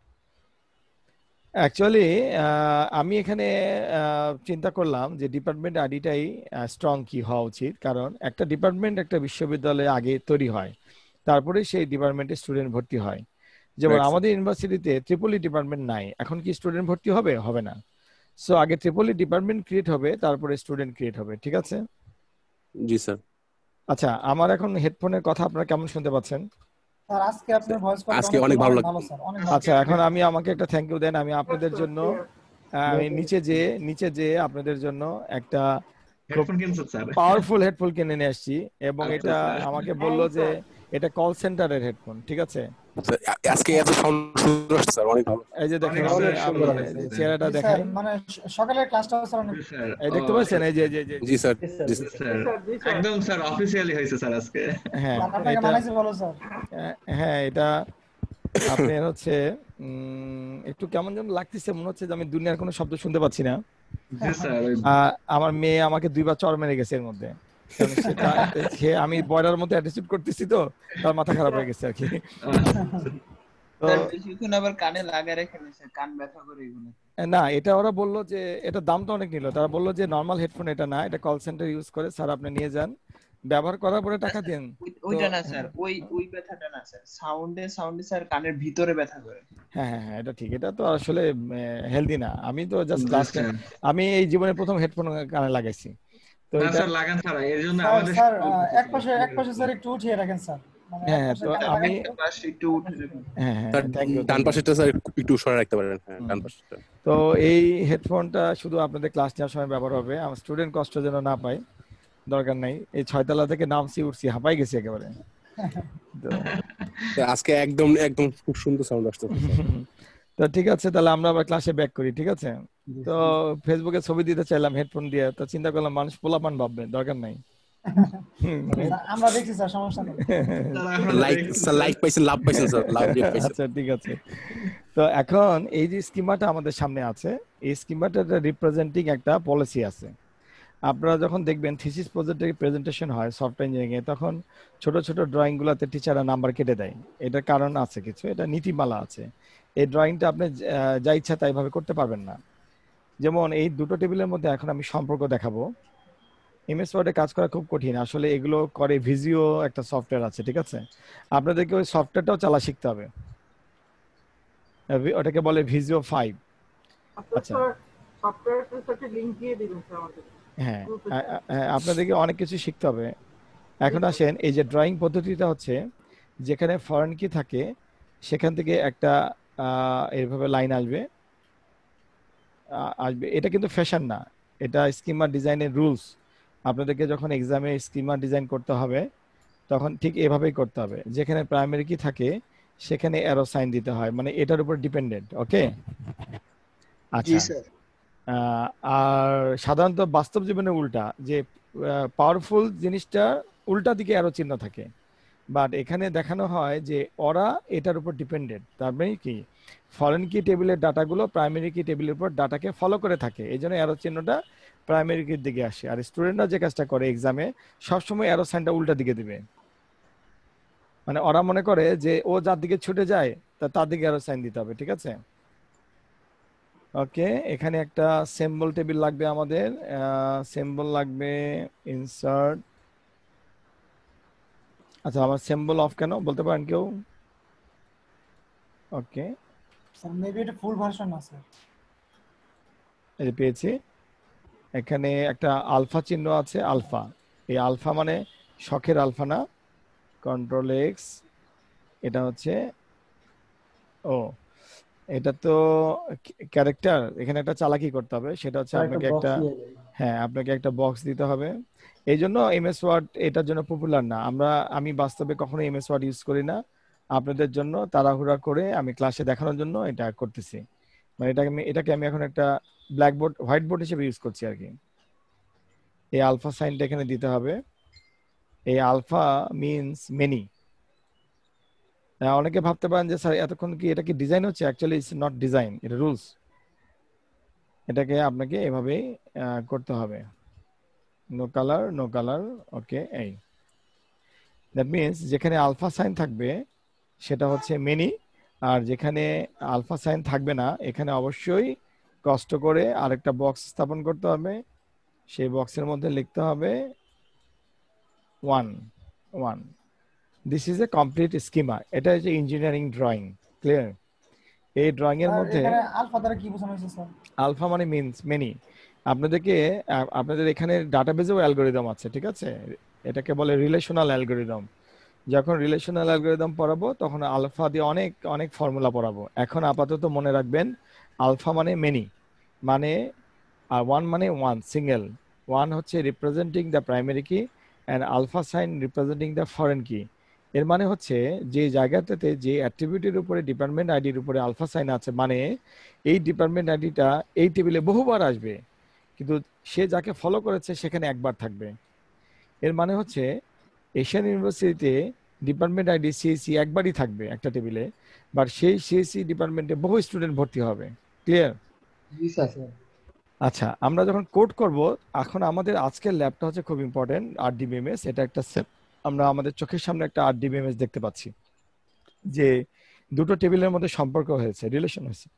অ্যাকচুয়ালি আমি এখানে আহ, চিন্তা করলাম যে ডিপার্টমেন্ট আইডিটাই স্ট্রং কি হওয়া উচিত, কারণ একটা ডিপার্টমেন্ট একটা বিশ্ববিদ্যালয়ে আগে তৈরি হয়, তারপরে সেই ডিপার্টমেন্টে স্টুডেন্ট ভর্তি হয়। যেমন Right, sir. আমাদের ইউনিভার্সিটিতে ট্রিপলি ডিপার্টমেন্ট নাই, এখন কি স্টুডেন্ট ভর্তি হবে? হবে না। সো আগে ট্রিপলি ডিপার্টমেন্ট ক্রিয়েট হবে, তারপরে স্টুডেন্ট ক্রিয়েট হবে। ঠিক আছে? জি স্যার। আচ্ছা, আমার এখন হেডফোনের কথা আপনারা কেমন শুনতে পাচ্ছেন? স্যার আজকে আপনার ভয়েস কোয়ালিটি আজকে অনেক ভালো লাগছে। ভালো স্যার, অনেক ভালো। আচ্ছা, এখন আমি আমাকে একটা থ্যাংক ইউ দেন। আমি আপনাদের Yes, sir. জন্য Yes. আহ, আমি নিচে যে নিচে যে আপনাদের জন্য একটা হেডফোন কিনছেন স্যার? পাওয়ারফুল হেডফোন কিনে নিয়ে আসছি, এবং আচ্ছা, এটা স্যার। আমাকে বললো Thanks, যে sir. এটা কল সেন্টারের হেডফোন। ঠিক আছে? স্যার আ- আজকে এত সাউন্ড সুন্দর আসছে স্যার, অনেক ভালো। এই যে দেখেন, অনেক আমি সুন্দর আমি লাগছে, এই যে স্যার। চেহারাটা জি দেখাই। স্যার, মানে স- সকালের ক্লাসটা স্যার অনেক স্যার, এই দেখতে ও, পাচ্ছেন, এই যে যে যে জি স্যার। জি sir. Yes, sir. Yes, sir. একদম স্যার অফিসিয়ালি হয়েছে স্যার আজকে। হ্যাঁ আপনাকে এটা মানাইছে ভালো স্যার। হ্যাঁ এটা আপনার হচ্ছে উম, একটু কেমন যেন লাগতেছে, মনে হচ্ছে যে আমি দুনিয়ার কোনো শব্দ শুনতে পাচ্ছি না। জি স্যার, ওই আহ, আমার মেয়ে আমাকে দুইবার চড় মেরে গেছে এর মধ্যে, কারণ সেটা সে আমি বয়লার মধ্যে অ্যাটিটিউড করতেছি তো তার মাথা খারাপ হয়ে গেছে আর কি। তো স্যার বেশিক্ষণ আবার কানে লাগায় রেখে না স্যার, কান ব্যথা করে এগুলো। না, এটা ওরা বললো যে এটা দামটা অনেক নিল, তারা বললো যে নর্মাল হেডফোন এটা না, এটা কল সেন্টার ইউজ করে, স্যার আপনি নিয়ে যান, ব্যবহার করার পরে টাকা দিন। ওই- ওইটা না স্যার, ওই ওই ব্যথাটা না স্যার, সাউন্ডে সাউন্ডে স্যার কানের ভিতরে ব্যথা করে। হ্যাঁ হ্যাঁ হ্যাঁ, এটা ঠিক, এটা তো আসলে হেলদি না। আমি তো জাস্ট জি ক্লাস স্যার। আমি এই জীবনে প্রথম হেডফোন কানে লাগাইছি, তো না এটা স্যার লাগান স্যার, এর জন্য স্যার আমাদের স্যার আহ, এক পাশে এক পাশে স্যার একটু উঠিয়ে রাখেন স্যার, মানে এক হ্যাঁ, পাশে তো কানে আমি লাগান। পাশে একটু উঠে যাবেন। হ্যাঁ হ্যাঁ স্যার থ্যাংক ইউ। ডান পাশেরটা স্যার একটু সরে রাখতে পারেন। হ্যাঁ ডান পাশেরটা। তো এই হেডফোনটা শুধু আপনাদের ক্লাস নেওয়ার সময় ব্যবহার হবে, আমার স্টুডেন্ট কষ্ট যেন না পায়, দরকার নাই। এই ছয়তলা থেকে নামছি উঠছি হাঁপাই গেছি একেবারে। তো স্যার, আজকে একদম একদম খুব সুন্দর সাউন্ড আসছে। তো ঠিক আছে, তাহলে আমরা আবার ক্লাসে ব্যাক করি। ঠিক আছে? তো ফেসবুকে ছবি দিতে চাইলাম হেডফোন দিয়ে, তো চিন্তা করলাম মানুষ পোলাপান ভাববে, দরকার নাই। স্যার, আমরা দেখছি স্যার, সমস্যা নেই। স্যার, আমরা লাইক দেখছি, স্যার লাইক পাইছেন, লাভ পাইছেন স্যার, লাভ রেট পাইছেন। আচ্ছা ঠিক আছে। তো এখন এই যে স্কিমাটা আমাদের সামনে আছে, এই স্কিমাটা রিপ্রেজেন্টিং একটা পলিসি আছে। আপনারা যখন দেখবেন থিসিস প্রজেক্টের প্রেজেন্টেশন হয় সফটওয়্যার ইঞ্জিনিয়ারিং এ, তখন ছোট ছোট ড্রয়িং গুলাতে টিচাররা নাম্বার কেটে দেয়। এটার কারণ আছে কিছু, এটা নীতিমালা আছে। এই ড্রয়িংটা আপনি আহ, যা ইচ্ছা তাই ভাবে করতে পারবেন না। যেমন এই দুটো টেবিলের মধ্যে এখন আমি সম্পর্ক দেখাবো। এমএস ওয়ার্ডে কাজ করা খুব কঠিন আসলে, এগুলো করে ভিজিও একটা সফটওয়্যার আছে। ঠিক আছে? আপনাদেরকে ওই সফটওয়্যারটাও চালা শিখতে হবে, আহ, ভি- ওটাকে বলে ভিজিও ফাইভ। আচ্ছা আচ্ছা। স্যার, সফটওয়্যারটার সাথে লিংক দিয়ে দিবেন স্যার আমাদের। হ্যাঁ আ- আ- হ্যাঁ, আপনাদেরকে অনেক কিছু শিখতে হবে। এখন আসেন, এই যে ড্রয়িং পদ্ধতিটা হচ্ছে, যেখানে ফরেন কি থাকে সেখান থেকে একটা আহ, এইভাবে লাইন আসবে আ- আসবে। এটা কিন্তু ফ্যাশন না, এটা স্কিমা ডিজাইনের রুলস। আপনাদেরকে যখন এক্সামে স্কিমা ডিজাইন করতে হবে তখন ঠিক এভাবেই করতে হবে, যেখানে প্রাইমারি কি থাকে সেখানে অ্যারো সাইন দিতে হয়, মানে এটার উপর ডিপেন্ডেন্ট। ওকে? আচ্ছা। আহ, আর সাধারণত বাস্তব জীবনে উল্টা, যে পাওয়ারফুল জিনিসটা উল্টা দিকে অ্যারো চিহ্ন থাকে, বাট এখানে দেখানো হয় যে ওরা এটার উপর ডিপেন্ডেন্ট। তার মানে কি, ফরেন কি টেবিলের ডাটাগুলো প্রাইমারি কি টেবিলের উপর ডাটাকে ফলো করে থাকে, এই জন্য অ্যারো চিহ্নটা প্রাইমারি কির দিকে আসে। আর স্টুডেন্টরা যে কাজটা করে এক্সামে সবসময় অ্যারো সাইনটা উল্টা দিকে দিবে, মানে ওরা মনে করে যে ও যার দিকে ছুটে যায় তা তার দিকে অ্যারো সাইন দিতে হবে, ঠিক আছে? ওকে, এখানে একটা সিম্বল টেবিল লাগবে আমাদের, সিম্বল লাগবে ইনসার্ট। আচ্ছা, আমার সিম্বল অফ কেন বলতে পারেন কেউ? ওকে, স্যার মেবি এটা ফুল ভার্সন না স্যার। এই যে পেয়েছি, এখানে একটা আলফা চিহ্ন আছে, আলফা। এই আলফা মানে শখের আলফা না, কন্ট্রোল এক্স, এটা হচ্ছে ও এটা তো ক্যারেক্টার। এখানে একটা চালাকি করতে হবে, সেটা হচ্ছে আপনাকে একটা, হ্যাঁ আপনাকে একটা বক্স দিতে হবে। এই জন্য এমএস ওয়ার্ড এটার জন্য পপুলার না। আমরা আমি বাস্তবে কখনো এমএস ওয়ার্ড ইউজ করি না, আপনাদের জন্য তাড়াহুড়া করে আমি ক্লাসে দেখানোর জন্য এটা করতেছি। মানে এটাকে আমি এটাকে আমি এখন একটা ব্ল্যাকবোর্ড হোয়াইট বোর্ড হিসেবে ইউজ করছি আর কি। এই আলফা সাইনটা এখানে দিতে হবে। এই আলফা মিনস মেনি। অনেকে ভাবতে পারেন যে স্যার এতক্ষণ কি এটা কি ডিজাইন হচ্ছে? অ্যাকচুয়ালি ইটস নট ডিজাইন, এটা রুলস। এটাকে আপনাকে এভাবেই করতে হবে, no colour no colour. Okay, এই দ্যাট মিনস যেখানে আলফা সাইন থাকবে সেটা হচ্ছে মেনি, আর যেখানে আলফা সাইন থাকবে না এখানে অবশ্যই কষ্ট করে আরেকটা বক্স স্থাপন করতে হবে। সেই বক্সের মধ্যে লিখতে হবে one one. This is a complete schema. এটা হচ্ছে ইঞ্জিনিয়ারিং ড্রয়িং, ক্লিয়ার? এই ড্রয়িং এর মধ্যে এখানে আলফা দ্বারা কি বোঝানো হয়েছে স্যার? আলফা মানে মিনস মেনি। আপনাদেরকে আপনাদের এখানে ডাটাবেজেও অ্যালগরিদম আছে, ঠিক আছে? এটাকে বলে রিলেশনাল অ্যালগরিদম। যখন রিলেশনাল অ্যালগরিদম পড়াবো তখন আলফা দিয়ে অনেক অনেক ফর্মুলা পড়াবো। এখন আপাতত মনে রাখবেন আলফা মানে মেনি, মানে আর ওয়ান মানে ওয়ান সিঙ্গেল। ওয়ান হচ্ছে representing the primary key and alpha sign representing the foreign key. এর মানে হচ্ছে যে জায়গাটাতে যে অ্যাট্রিবিউটের উপরে ডিপার্টমেন্ট আইডির উপরে আলফা সাইন আছে, মানে এই ডিপার্টমেন্ট আইডিটা এই টেবিলে বহুবার আসবে, কিন্তু সে যাকে ফলো করেছে সেখানে একবার থাকবে। এর মানে হচ্ছে এশিয়ান ইউনিভার্সিটিতে ডিপার্টমেন্ট আইডি সিএসি একবারই থাকবে একটা টেবিলে, বাট সেই সিএসি ডিপার্টমেন্টে বহু স্টুডেন্ট ভর্তি হবে, ক্লিয়ার? জি স্যার। আচ্ছা, আমরা যখন কোড করব, এখন আমাদের আজকের ল্যাবটা হচ্ছে খুব ইম্পর্টেন্ট, আরডিবিএমএস। এটা একটা আমরা আমাদের চোখের সামনে একটা আরডিবিএমএস দেখতে পাচ্ছি যে দুটো টেবিলের মধ্যে সম্পর্ক হয়েছে, রিলেশন হয়েছে।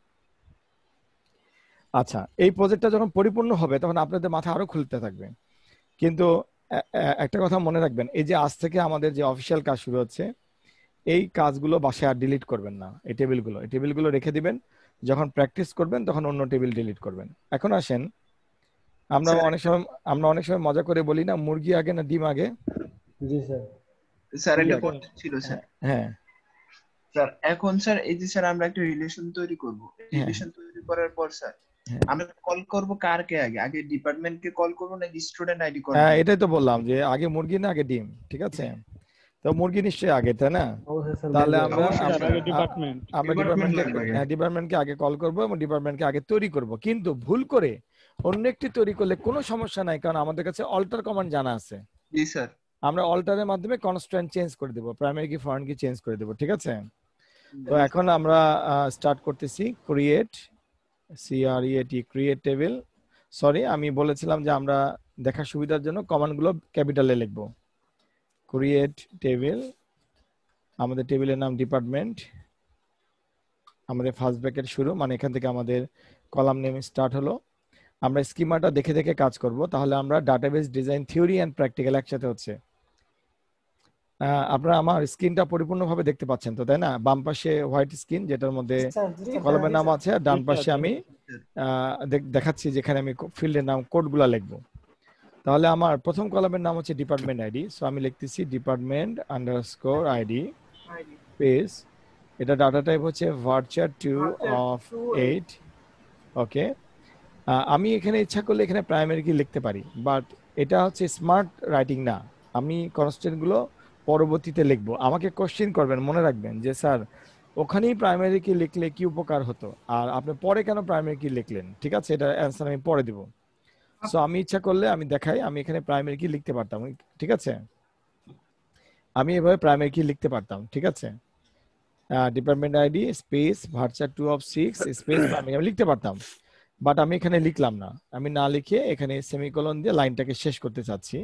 আচ্ছা, এই প্রজেক্টটা যখন পরিপূর্ণ হবে তখন আপনাদের মাথা আরো খুলতে থাকবে। কিন্তু একটা কথা মনে রাখবেন, এই যে আজ থেকে আমাদের যে অফিসিয়াল কাজ শুরু হচ্ছে, এই কাজগুলো বাসায় আর ডিলিট করবেন না। এই টেবিলগুলো এই টেবিলগুলো রেখে দিবেন, যখন প্র্যাকটিস করবেন তখন অন্য টেবিল ডিলিট করবেন। এখন আসেন, আমরা অনেক সময় আমরা অনেক সময় মজা করে বলি না, মুরগি আগে না ডিম আগে? জি স্যার। স্যার একটা কোশ্চেন ছিল স্যার। হ্যাঁ স্যার, এখন স্যার এই যে স্যার আমরা একটা রিলেশন তৈরি করব, রিলেশন তৈরি করার পর স্যার আমরা কল করব কারকে আগে? আগে ডিপার্টমেন্টকে কল করব নাকি স্টুডেন্ট আইডি করব? হ্যাঁ, এটাই তো বললাম যে আগে মুরগি না আগে ডিম, ঠিক আছে? তো মুরগি নিশ্চয়ই আগে, তাই না? তাহলে আমরা ডিপার্টমেন্ট আমরা ডিপার্টমেন্টকে হ্যাঁ ডিপার্টমেন্টকে আগে কল করব এবং ডিপার্টমেন্টকে আগে তৈরি করব। কিন্তু ভুল করে অন্য একটি তৈরি করলে কোনো সমস্যা নাই, কারণ আমাদের কাছে অল্টার কমান্ড জানা আছে। জি স্যার। আমরা অল্টারের মাধ্যমে কনস্ট্যান্ট চেঞ্জ করে দেব, primary key foreign key change করে দেব, ঠিক আছে? তো এখন আমরা স্টার্ট করতেছি create, C R E A T create table. Sorry, আমি বলেছিলাম যে আমরা দেখার সুবিধার জন্য কমান্ডগুলো ক্যাপিটালে লিখব। ক্রিয়েট টেবিল, আমাদের টেবিলের নাম ডিপার্টমেন্ট, আমাদের ফার্স্ট ব্র্যাকেট শুরু, মানে এখান থেকে আমাদের কলাম নেম স্টার্ট হলো। আমরা স্কিমাটা দেখে দেখে কাজ করব, তাহলে আমরা database design theory and practical একসাথে হচ্ছে। আপনারা আমার স্ক্রিনটা পরিপূর্ণভাবে দেখতে পাচ্ছেন তো, তাই না? বাম পাশে হোয়াইট স্ক্রিন যেটার মধ্যে কলামের নাম আছে, আর ডান পাশে আমি দেখাচ্ছি যেখানে আমি ফিল্ডের নাম কোডগুলো লিখব। তাহলে আমার প্রথম কলামের নাম হচ্ছে ডিপার্টমেন্ট আইডি, সো আমি লিখতেছি ডিপার্টমেন্ট আন্ডারস্কোর আইডি স্পেস, এটা ডাটা টাইপ হচ্ছে varchar two of eight. Okay, আমি এখানে ইচ্ছা করলে এখানে প্রাইমারি কি লিখতে পারি, বাট এটা হচ্ছে স্মার্ট রাইটিং না। আমি কনস্ট্যান্ট গুলো পরবর্তীতে লিখবো। আমাকে কোশ্চেন করবেন, মনে রাখবেন যে স্যার ওখানেই প্রাইমারি কি লিখলে কি উপকার হতো, আর আপনি পরে কেন প্রাইমারি কি লিখলেন, ঠিক আছে? এটা অ্যান্সার আমি পরে দিব। সো আমি ইচ্ছা করলে আমি দেখাই, আমি এখানে প্রাইমারি কি লিখতে পারতাম, ঠিক আছে? আমি এভাবে প্রাইমারি কি লিখতে পারতাম, ঠিক আছে? Department ID space varchar two of six space primary আমি লিখতে পারতাম। বাট আমি এখানে লিখলাম না, আমি না লিখে এখানে সেমিকোলন দিয়ে লাইনটাকে শেষ করতে চাচ্ছি।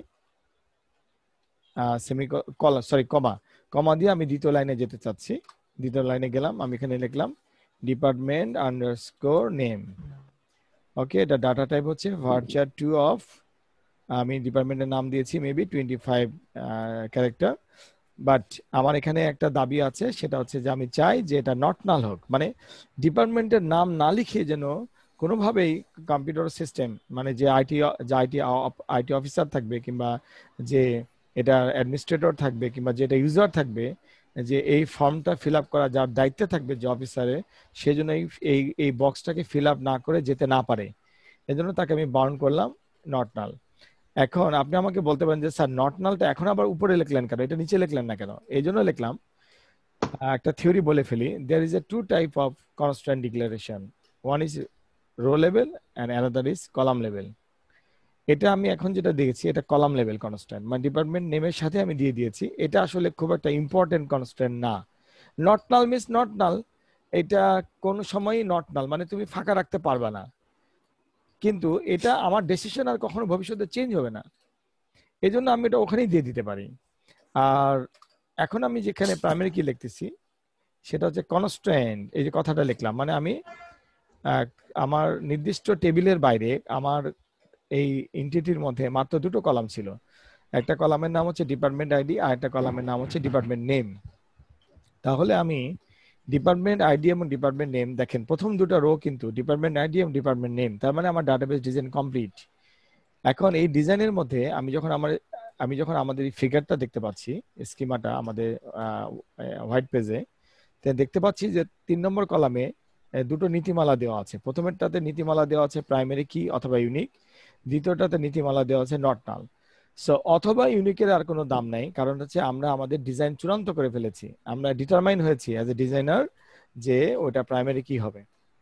সেমিকোলন সরি কমা কমা দিয়ে আমি দ্বিতীয় লাইনে যেতে চাচ্ছি। দ্বিতীয় লাইনে গেলাম, আমি এখানে লিখলাম ডিপার্টমেন্ট আন্ডারস্কোর নেম। ওকে, এটা ডাটা টাইপ হচ্ছে ভার্চার টু অফ, আমি ডিপার্টমেন্টের নাম দিয়েছি maybe twenty five character. But আমার এখানে একটা দাবি আছে, সেটা হচ্ছে যে আমি চাই যে এটা নট নাল হোক, মানে ডিপার্টমেন্টের নাম না লিখে যেন কোনোভাবেই কম্পিউটার সিস্টেম, মানে যে আইটি যে আইটি আইটি অফিসার থাকবে কিংবা যে এটা অ্যাডমিনিস্ট্রেটর থাকবে কিংবা যেটা ইউজার থাকবে, যে এই ফর্মটা ফিল আপ করা যার দায়িত্বে থাকবে যে অফিসারে, সেজন্য এই এই বক্সটাকে ফিল আপ না করে যেতে না পারে, এজন্য তাকে আমি বারণ করলাম নট নাল। এখন আপনি আমাকে বলতে পারেন যে স্যার নট নালটা এখন আবার উপরে লিখলেন কেন, এটা নিচে লিখলেন না কেন? এই জন্য লিখলাম, একটা থিওরি বলে ফেলি। There is a two type of constant declaration, one is row level and another is column level. এটা আমি এখন যেটা দেখেছি এটা কলাম লেভেল কনস্ট্যান্ট, মানে ডিপার্টমেন্ট নেমের সাথে আমি দিয়ে দিয়েছি। এটা আসলে খুব একটা ইম্পর্টেন্ট কনস্ট্যান্ট না। Not null means not null, এটা কোন সময়ই নট নাল, মানে তুমি ফাঁকা রাখতে পারবা না, কিন্তু এটা আমার ডিসিশন আর কখনো ভবিষ্যতে চেঞ্জ হবে না, এই জন্য আমি এটা ওখানেই দিয়ে দিতে পারি। আর এখন আমি যেখানে প্রাইমারি কি লিখতেছি সেটা হচ্ছে কনস্ট্যান্ট, এই যে কথাটা লিখলাম, মানে আমি আমার নির্দিষ্ট টেবিলের বাইরে আমার এই এন্টিটির মধ্যে মাত্র দুটো কলাম ছিল, একটা কলামের নাম হচ্ছে ডিপার্টমেন্ট আইডি আর একটা কলামের নাম হচ্ছে ডিপার্টমেন্ট নেম। তাহলে আমি ডিপার্টমেন্ট আইডি এবং ডিপার্টমেন্ট নেম, দেখেন প্রথম দুটো রো কিন্তু ডিপার্টমেন্ট আইডি এবং ডিপার্টমেন্ট নেম, তার মানে আমার ডাটাবেস ডিজাইন কমপ্লিট। এখন এই ডিজাইনের মধ্যে আমি যখন আমার আমি যখন আমাদের এই ফিগারটা দেখতে পাচ্ছি, স্কিমাটা আমাদের হোয়াইট পেজে দেখতে পাচ্ছি যে তিন নম্বর কলামে দুটো নীতিমালা দেওয়া আছে। প্রথমেরটাতে নীতিমালা দেওয়া আছে প্রাইমারি কি অথবা ইউনিক, দ্বিতীয়টাতে নীতিমালা দেওয়া আছে নট নাল। সো অথবা ইউনিকের আর কোনো দাম নাই, কারণ হচ্ছে আমরা আমাদের ডিজাইন চূড়ান্ত করে ফেলেছি, আমরা ডিটারমাইন হয়েছি অ্যাজ এ ডিজাইনার যে ওটা প্রাইমারি কি হবে।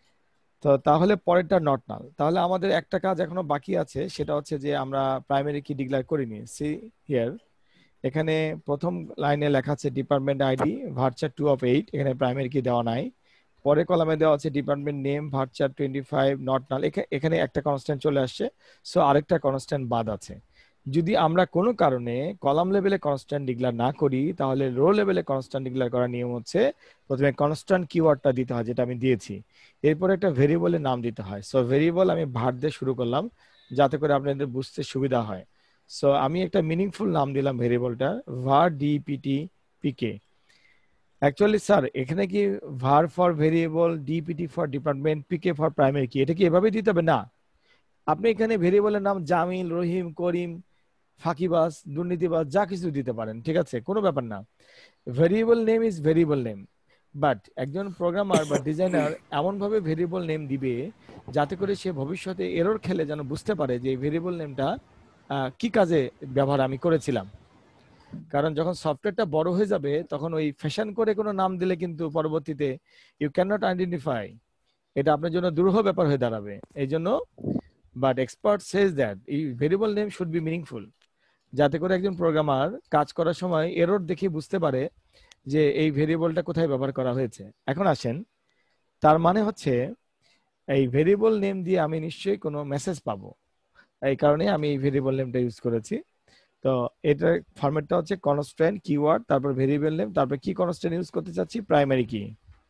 তো তাহলে পরেরটা নট নাল, তাহলে আমাদের একটা কাজ এখনো বাকি আছে, সেটা হচ্ছে যে আমরা প্রাইমারি কি ডিক্লেয়ার করিনি। সি হিয়ার, এখানে প্রথম লাইনে লেখা আছে department ID varchar two of eight, এখানে প্রাইমারি কি দেওয়া নাই। পরে কলামে দেওয়া আছে department name varchar twenty five not null, এখানে একটা কনস্ট্যান্ট চলে আসছে, সো আরেকটা কনস্ট্যান্ট বাদ আছে। যদি আমরা কোনো কারণে কলাম লেভেলে কনস্ট্যান্ট ডিক্লেয়ার না করি, তাহলে রো লেভেলে কনস্ট্যান্ট ডিক্লেয়ার করার নিয়ম হচ্ছে প্রথমে কনস্ট্যান্ট কিওয়ার্ডটা দিতে হয়, যেটা আমি দিয়েছি, এরপর একটা ভেরিয়েবলের নাম দিতে হয়। সো ভেরিয়েবল আমি ভার দিয়ে শুরু করলাম যাতে করে আপনাদের বুঝতে সুবিধা হয়। সো আমি একটা মিনিংফুল নাম দিলাম ভেরিয়েবলটা, var dpt pk। Actually sir এখানে কি var for variable, dpt for department, pk for primary key, এটা কি এভাবে দিতে হবে? না, আপনি এখানে ভেরিয়েবলের নাম জামিল, রহিম, করিম, ফাঁকিবাজ, দুর্নীতিবাজ যা কিছু দিতে পারেন, ঠিক আছে, কোনো ব্যাপার না। Variable name is variable name, but একজন প্রোগ্রামার বা ডিজাইনার এমন ভাবে ভেরিয়েবল নেম দিবে যাতে করে সে ভবিষ্যতে এরর খেলে যেন বুঝতে পারে যে ভেরিয়েবল নেমটা কি কাজে ব্যবহার আমি করেছিলাম। কারণ যখন সফটওয়্যারটা বড় হয়ে যাবে তখন ওই ফ্যাশন করে কোনো নাম দিলে কিন্তু পরবর্তীতে ইউ ক্যান নট আইডেন্টিফাই, এটা আপনার জন্য দুরূহ ব্যাপার হয়ে দাঁড়াবে। এই জন্য বাট এক্সপার্ট সেজ দ্যাট এই variable name should be meaningful, যাতে করে একজন প্রোগ্রামার কাজ করার সময় এরর দেখে বুঝতে পারে যে এই ভেরিয়েবলটা কোথায় ব্যবহার করা হয়েছে। এখন আসেন, তার মানে হচ্ছে এই ভেরিয়েবল নেম দিয়ে আমি নিশ্চয়ই কোনো মেসেজ পাবো, এই কারণে আমি এই ভেরিয়েবল নেমটা ইউজ করেছি। তো এটার ফরম্যাটটা হচ্ছে কনস্ট্যান্ট কিওয়ার্ড তারপর ভেরিয়েবল নেম, তারপর কি কনস্ট্যান্ট ইউজ করতে চাচ্ছি, প্রাইমারি কি।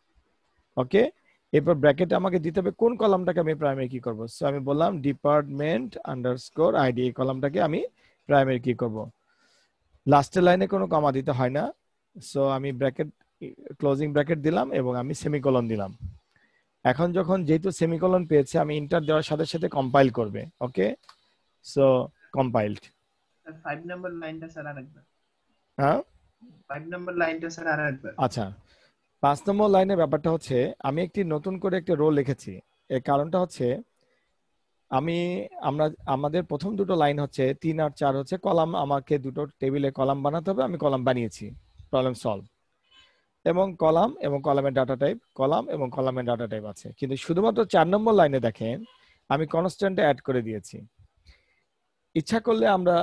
ওকে, এরপর ব্র্যাকেটে আমাকে দিতে হবে কোন কলামটাকে আমি প্রাইমারি কি করব। সো আমি বললাম ডিপার্টমেন্ট আন্ডারস্কোর আইডি, এই কলামটাকে আমি প্রাইমারি কি করব। লাস্টের লাইনে কোনো কমা দিতে হয় না, সো আমি ব্র্যাকেট ক্লোজিং ব্র্যাকেট দিলাম এবং আমি সেমিকোলন দিলাম। এখন যখন যেহেতু সেমিকোলন পেয়েছে আমি ইন্টার দেওয়ার সাথে সাথে কম্পাইল করবে। Okay, so compiled. Five number লাইনটা স্যার আরেকবার। হ্যাঁ, ফাইভ নাম্বার লাইনটা স্যার আরেকবার। আচ্ছা, পাঁচ নম্বর লাইনের ব্যাপারটা হচ্ছে আমি একটি নতুন করে একটা রো লিখেছি। এর কারণটা হচ্ছে আমি আমরা আমাদের প্রথম দুটো লাইন হচ্ছে তিন আর চার হচ্ছে কলাম, আমাকে দুটো টেবিলে কলাম বানাতে হবে, আমি কলাম বানিয়েছি, প্রবলেম সলভ। এবং কলাম এবং কলামের ডাটা টাইপ, কলাম এবং কলামের ডাটা টাইপ আছে, কিন্তু শুধুমাত্র চার নম্বর লাইনে দেখেন আমি কনস্ট্যান্টে অ্যাড করে দিয়েছি। ইচ্ছা করলে আমরা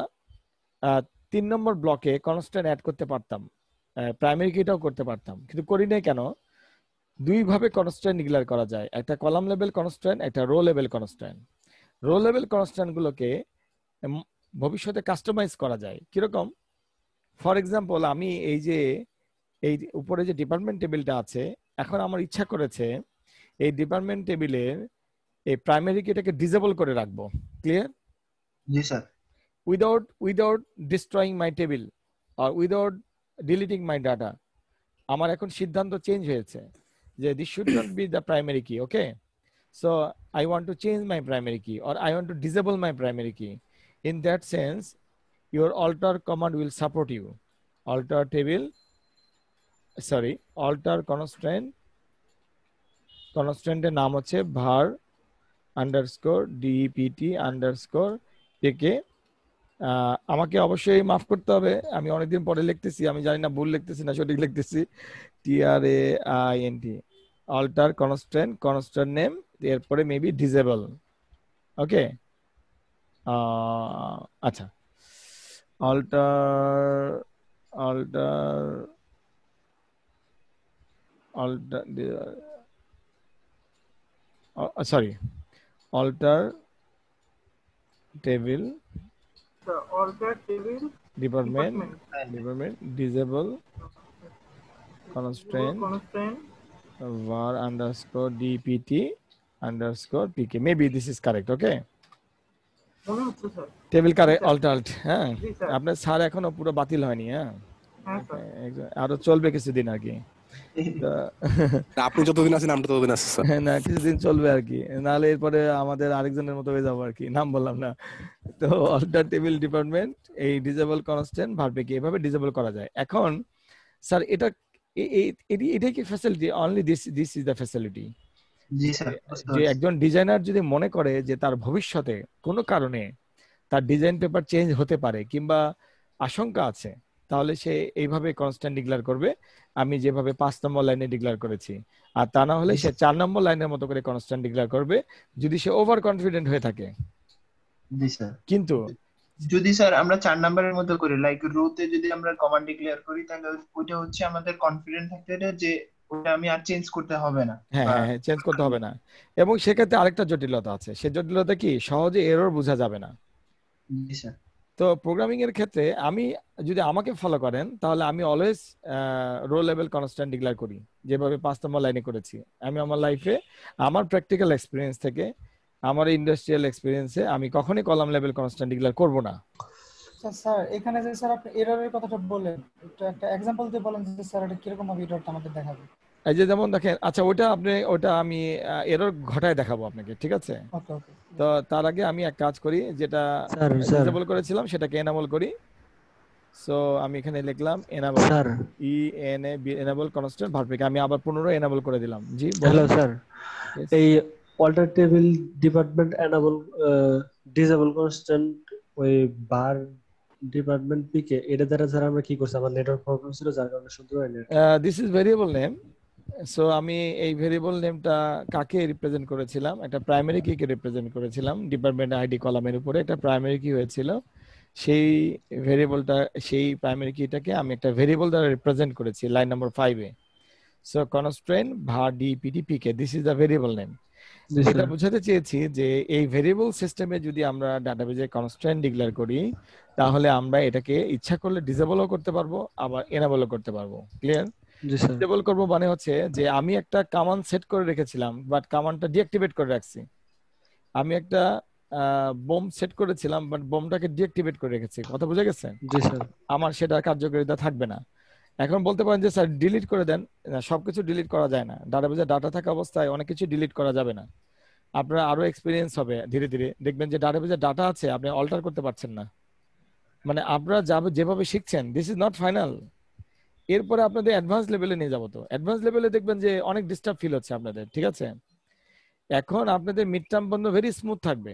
তিন নম্বর ব্লকে কনস্ট্যান্ট অ্যাড করতে পারতাম, প্রাইমারি কিটাও করতে পারতাম, কিন্তু করি নাই কেন? দুই ভাবে কনস্ট্রেন্ট ডিক্লেয়ার করা যায়, একটা কলাম লেভেল কনস্ট্রেন্ট, একটা row level constraint. Row level constraint গুলোকে উম, ভবিষ্যতে কাস্টমাইজ করা যায় কিরকম? ফর এক্সাম্পল, আমি এই যে এই যে উপরে যে ডিপার্টমেন্ট টেবিলটা আছে, এখন আমার ইচ্ছা করেছে এই ডিপার্টমেন্ট টেবিলের এই প্রাইমারি কিটাকে ডিসেবল করে রাখবো। ক্লিয়ার? জি sir. Without without destroying my table আর উইদাউট ডিলিটিং মাই ডাটা। আমার এখন সিদ্ধান্ত চেঞ্জ হয়েছে যে this should not be the primary key. Okay, so I want to change my primary key or I want to disable my primary key. In that sense, your alter command will support you. Alter table, sorry, alter constraint, constraint এর নাম হচ্ছে var underscore dept underscore pk। আহ, আমাকে অবশ্যই মাফ করতে হবে, আমি অনেকদিন পরে লিখতেছি, আমি জানি না ভুল লিখতেছি না সঠিক লিখতেছি। T R A I N T, alter constraint, constraint name, এরপরে মেবি ডিসেবল। ওকে, আচ্ছা, alter alter alter sorry alter table the alter table department department department disable constraint constraint var underscore dpt underscore pk, maybe this is correct. Okay, মনে হচ্ছে sir. Table correct sir. Alt alt. হ্যাঁ, জি স্যার। আপনার স্যার এখনো পুরো বাতিল হয়নি। হ্যাঁ, হ্যাঁ স্যার। আরো চলবে কিছুদিন আর কি। তো আপনি যতদিন আছেন আমরা ততদিন আছি স্যার। না, কিছুদিন চলবে আর কি, নাহলে এরপরে আমাদের আরেকজনের মতো হয়ে যাবো আর কি, নাম বললাম না। তো অল্টার টেবিল ডিপার্টমেন্ট এই ডিসেবল কনস্ট্যান্ট ভার্বে কি এভাবে ডিসেবল করা যায়। এখন স্যার এটা এ- এ- এটি- এটাই কি facility? Only this this is the facility. জি স্যার। যে একজন ডিজাইনার যদি মনে করে যে তার ভবিষ্যতে কোনো কারণে তার ডিজাইন পেপার চেঞ্জ হতে পারে কিংবা আশঙ্কা আছে, তাহলে সে এইভাবে কনস্ট্যান্ট ডিক্লেয়ার করবে, আমি যেভাবে পাঁচ নম্বর লাইনে ডিক্লেয়ার করেছি। আর তা না হলে সে চার নম্বর লাইনের মতো করে কনস্ট্যান্ট ডিক্লেয়ার করবে যদি সে ওভার কনফিডেন্ট হয়ে থাকে। জি স্যার। কিন্তু যদি স্যার আমরা চার নাম্বারের মতো করি, লাইক রোতে যদি আমরা কমান্ড ডিক্লেয়ার করি, তাহলে ওইটা হচ্ছে আমাদের কনফিডেন্ট থাকতে হবে যে ওটা আমি আর চেঞ্জ করতে হবে না। হ্যাঁ বা- হ্যাঁ হ্যাঁ চেঞ্জ করতে হবে না। এবং সেক্ষেত্রে আরেকটা জটিলতা আছে, সে জটিলতা কি সহজে এরর বোঝা যাবে না। জি স্যার। তো প্রোগ্রামিং এর ক্ষেত্রে আমি যদি আমাকে ফলো করেন তাহলে আমি always row level constant declare করি, যেভাবে পাঁচ নম্বর লাইনে করেছি। আমি আমার লাইফে আমার প্র্যাকটিক্যাল এক্সপিরিয়েন্স থেকে, আমার ইন্ডাস্ট্রিয়াল এক্সপিরিয়েন্সে আমি কখনোই কলাম লেভেল কনস্ট্যান্ট ডিক্লেয়ার করব না। আচ্ছা স্যার, এখানে যে স্যার আপনি এররের কথাটা বললেন, এটা একটা এক্সাম্পল দিয়ে বলেন যে স্যার এটা কিরকম ভাবে এররটা আমাদের দেখাবে। এই যে যেমন দেখেন, আচ্ছা ওটা আপনি ওটা আমি এরর ঘটায় দেখাবো আপনাকে, ঠিক আছে? ওকে ওকে তো তার আগে আমি এক কাজ করি, যেটা স্যার স্যার ডিসেবল করেছিলাম সেটাকে এনাবল করি। সো আমি এখানে লিখলাম enable, sir E N A B, enable constant ভার্বকে আমি আবার পুনরায় এনাবল করে দিলাম। জি হ্যালো বলেন। Sir, Yes. এই alter table department enable disable constant ওই বার ডিপার্টমেন্ট পিকে এটা দ্বারা স্যার আমরা কি করছি, আমার নেটওয়ার্ক প্রবলেম ছিল যার কারণে শুনতে পাইনি। This is variable name. So আমি এই ভেরিয়েবল নেমটা কাকে রিপ্রেজেন্ট করেছিলাম? একটা প্রাইমারি কি কে রিপ্রেজেন্ট করেছিলাম। ডিপার্টমেন্ট আইডি কলামের উপরে একটা প্রাইমারি কি হয়েছিল, সেই ভেরিয়েবলটা, সেই প্রাইমারি কিটাকে আমি একটা ভেরিয়েবল দ্বারা রিপ্রেজেন্ট করেছি লাইন নাম্বার ফাইভে। So constraint var dpt pk, this is the variable name. জি এটা স্যার। বোঝাতে চেয়েছি যে এই ভেরিয়েবল সিস্টেমে যদি আমরা ডাটাবেজে কনস্ট্যান্ট ডিক্লেয়ার করি, তাহলে আমরা এটাকে ইচ্ছা করলে ডিসেবলও করতে পারবো আবার এনাবলও করতে পারবো। ক্লিয়ার? জি স্যার। ডিসেবল করবো মানে হচ্ছে যে আমি একটা কমান্ড সেট করে রেখেছিলাম বাট কমান্ডটা ডিঅ্যাক্টিভেট করে রাখছি। আমি একটা বোম সেট করেছিলাম বাট বোমটাকে ডিঅ্যাক্টিভেট করে রেখেছি। কথা বুঝে গেছে? জি স্যার। আমার সেটা কার্যকারিতা থাকবে না। এখন বলতে পারেন যে স্যার ডিলিট করে দেন। না, সবকিছু ডিলিট করা যায় না। ডাটাবেজে ডাটা থাকা অবস্থায় অনেক কিছু ডিলিট করা যাবে না। আপনার আরো এক্সপিরিয়েন্স হবে, ধীরে ধীরে দেখবেন যে ডাটাবেজে ডাটা আছে আপনি অল্টার করতে পারছেন না। মানে আপনারা যাবে যেভাবে শিখছেন, দিস ইজ নট ফাইনাল। এরপরে আপনাদের অ্যাডভান্স লেভেলে নিয়ে যাবো। তো অ্যাডভান্স লেভেলে দেখবেন যে অনেক ডিস্টার্ব ফিল হচ্ছে আপনাদের, ঠিক আছে? এখন আপনাদের মিড টার্ম বন্ধ ভেরি স্মুথ থাকবে,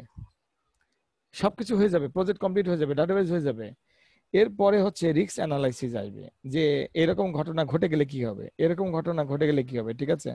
সবকিছু হয়ে যাবে, প্রজেক্ট কমপ্লিট হয়ে যাবে, ডাটাবেজ হয়ে যাবে। এরপরে হচ্ছে রিস্ক অ্যানালাইসিস আসবে, যে এরকম ঘটনা ঘটে গেলে কি হবে, এরকম ঘটনা ঘটে গেলে কি হবে, ঠিক আছে?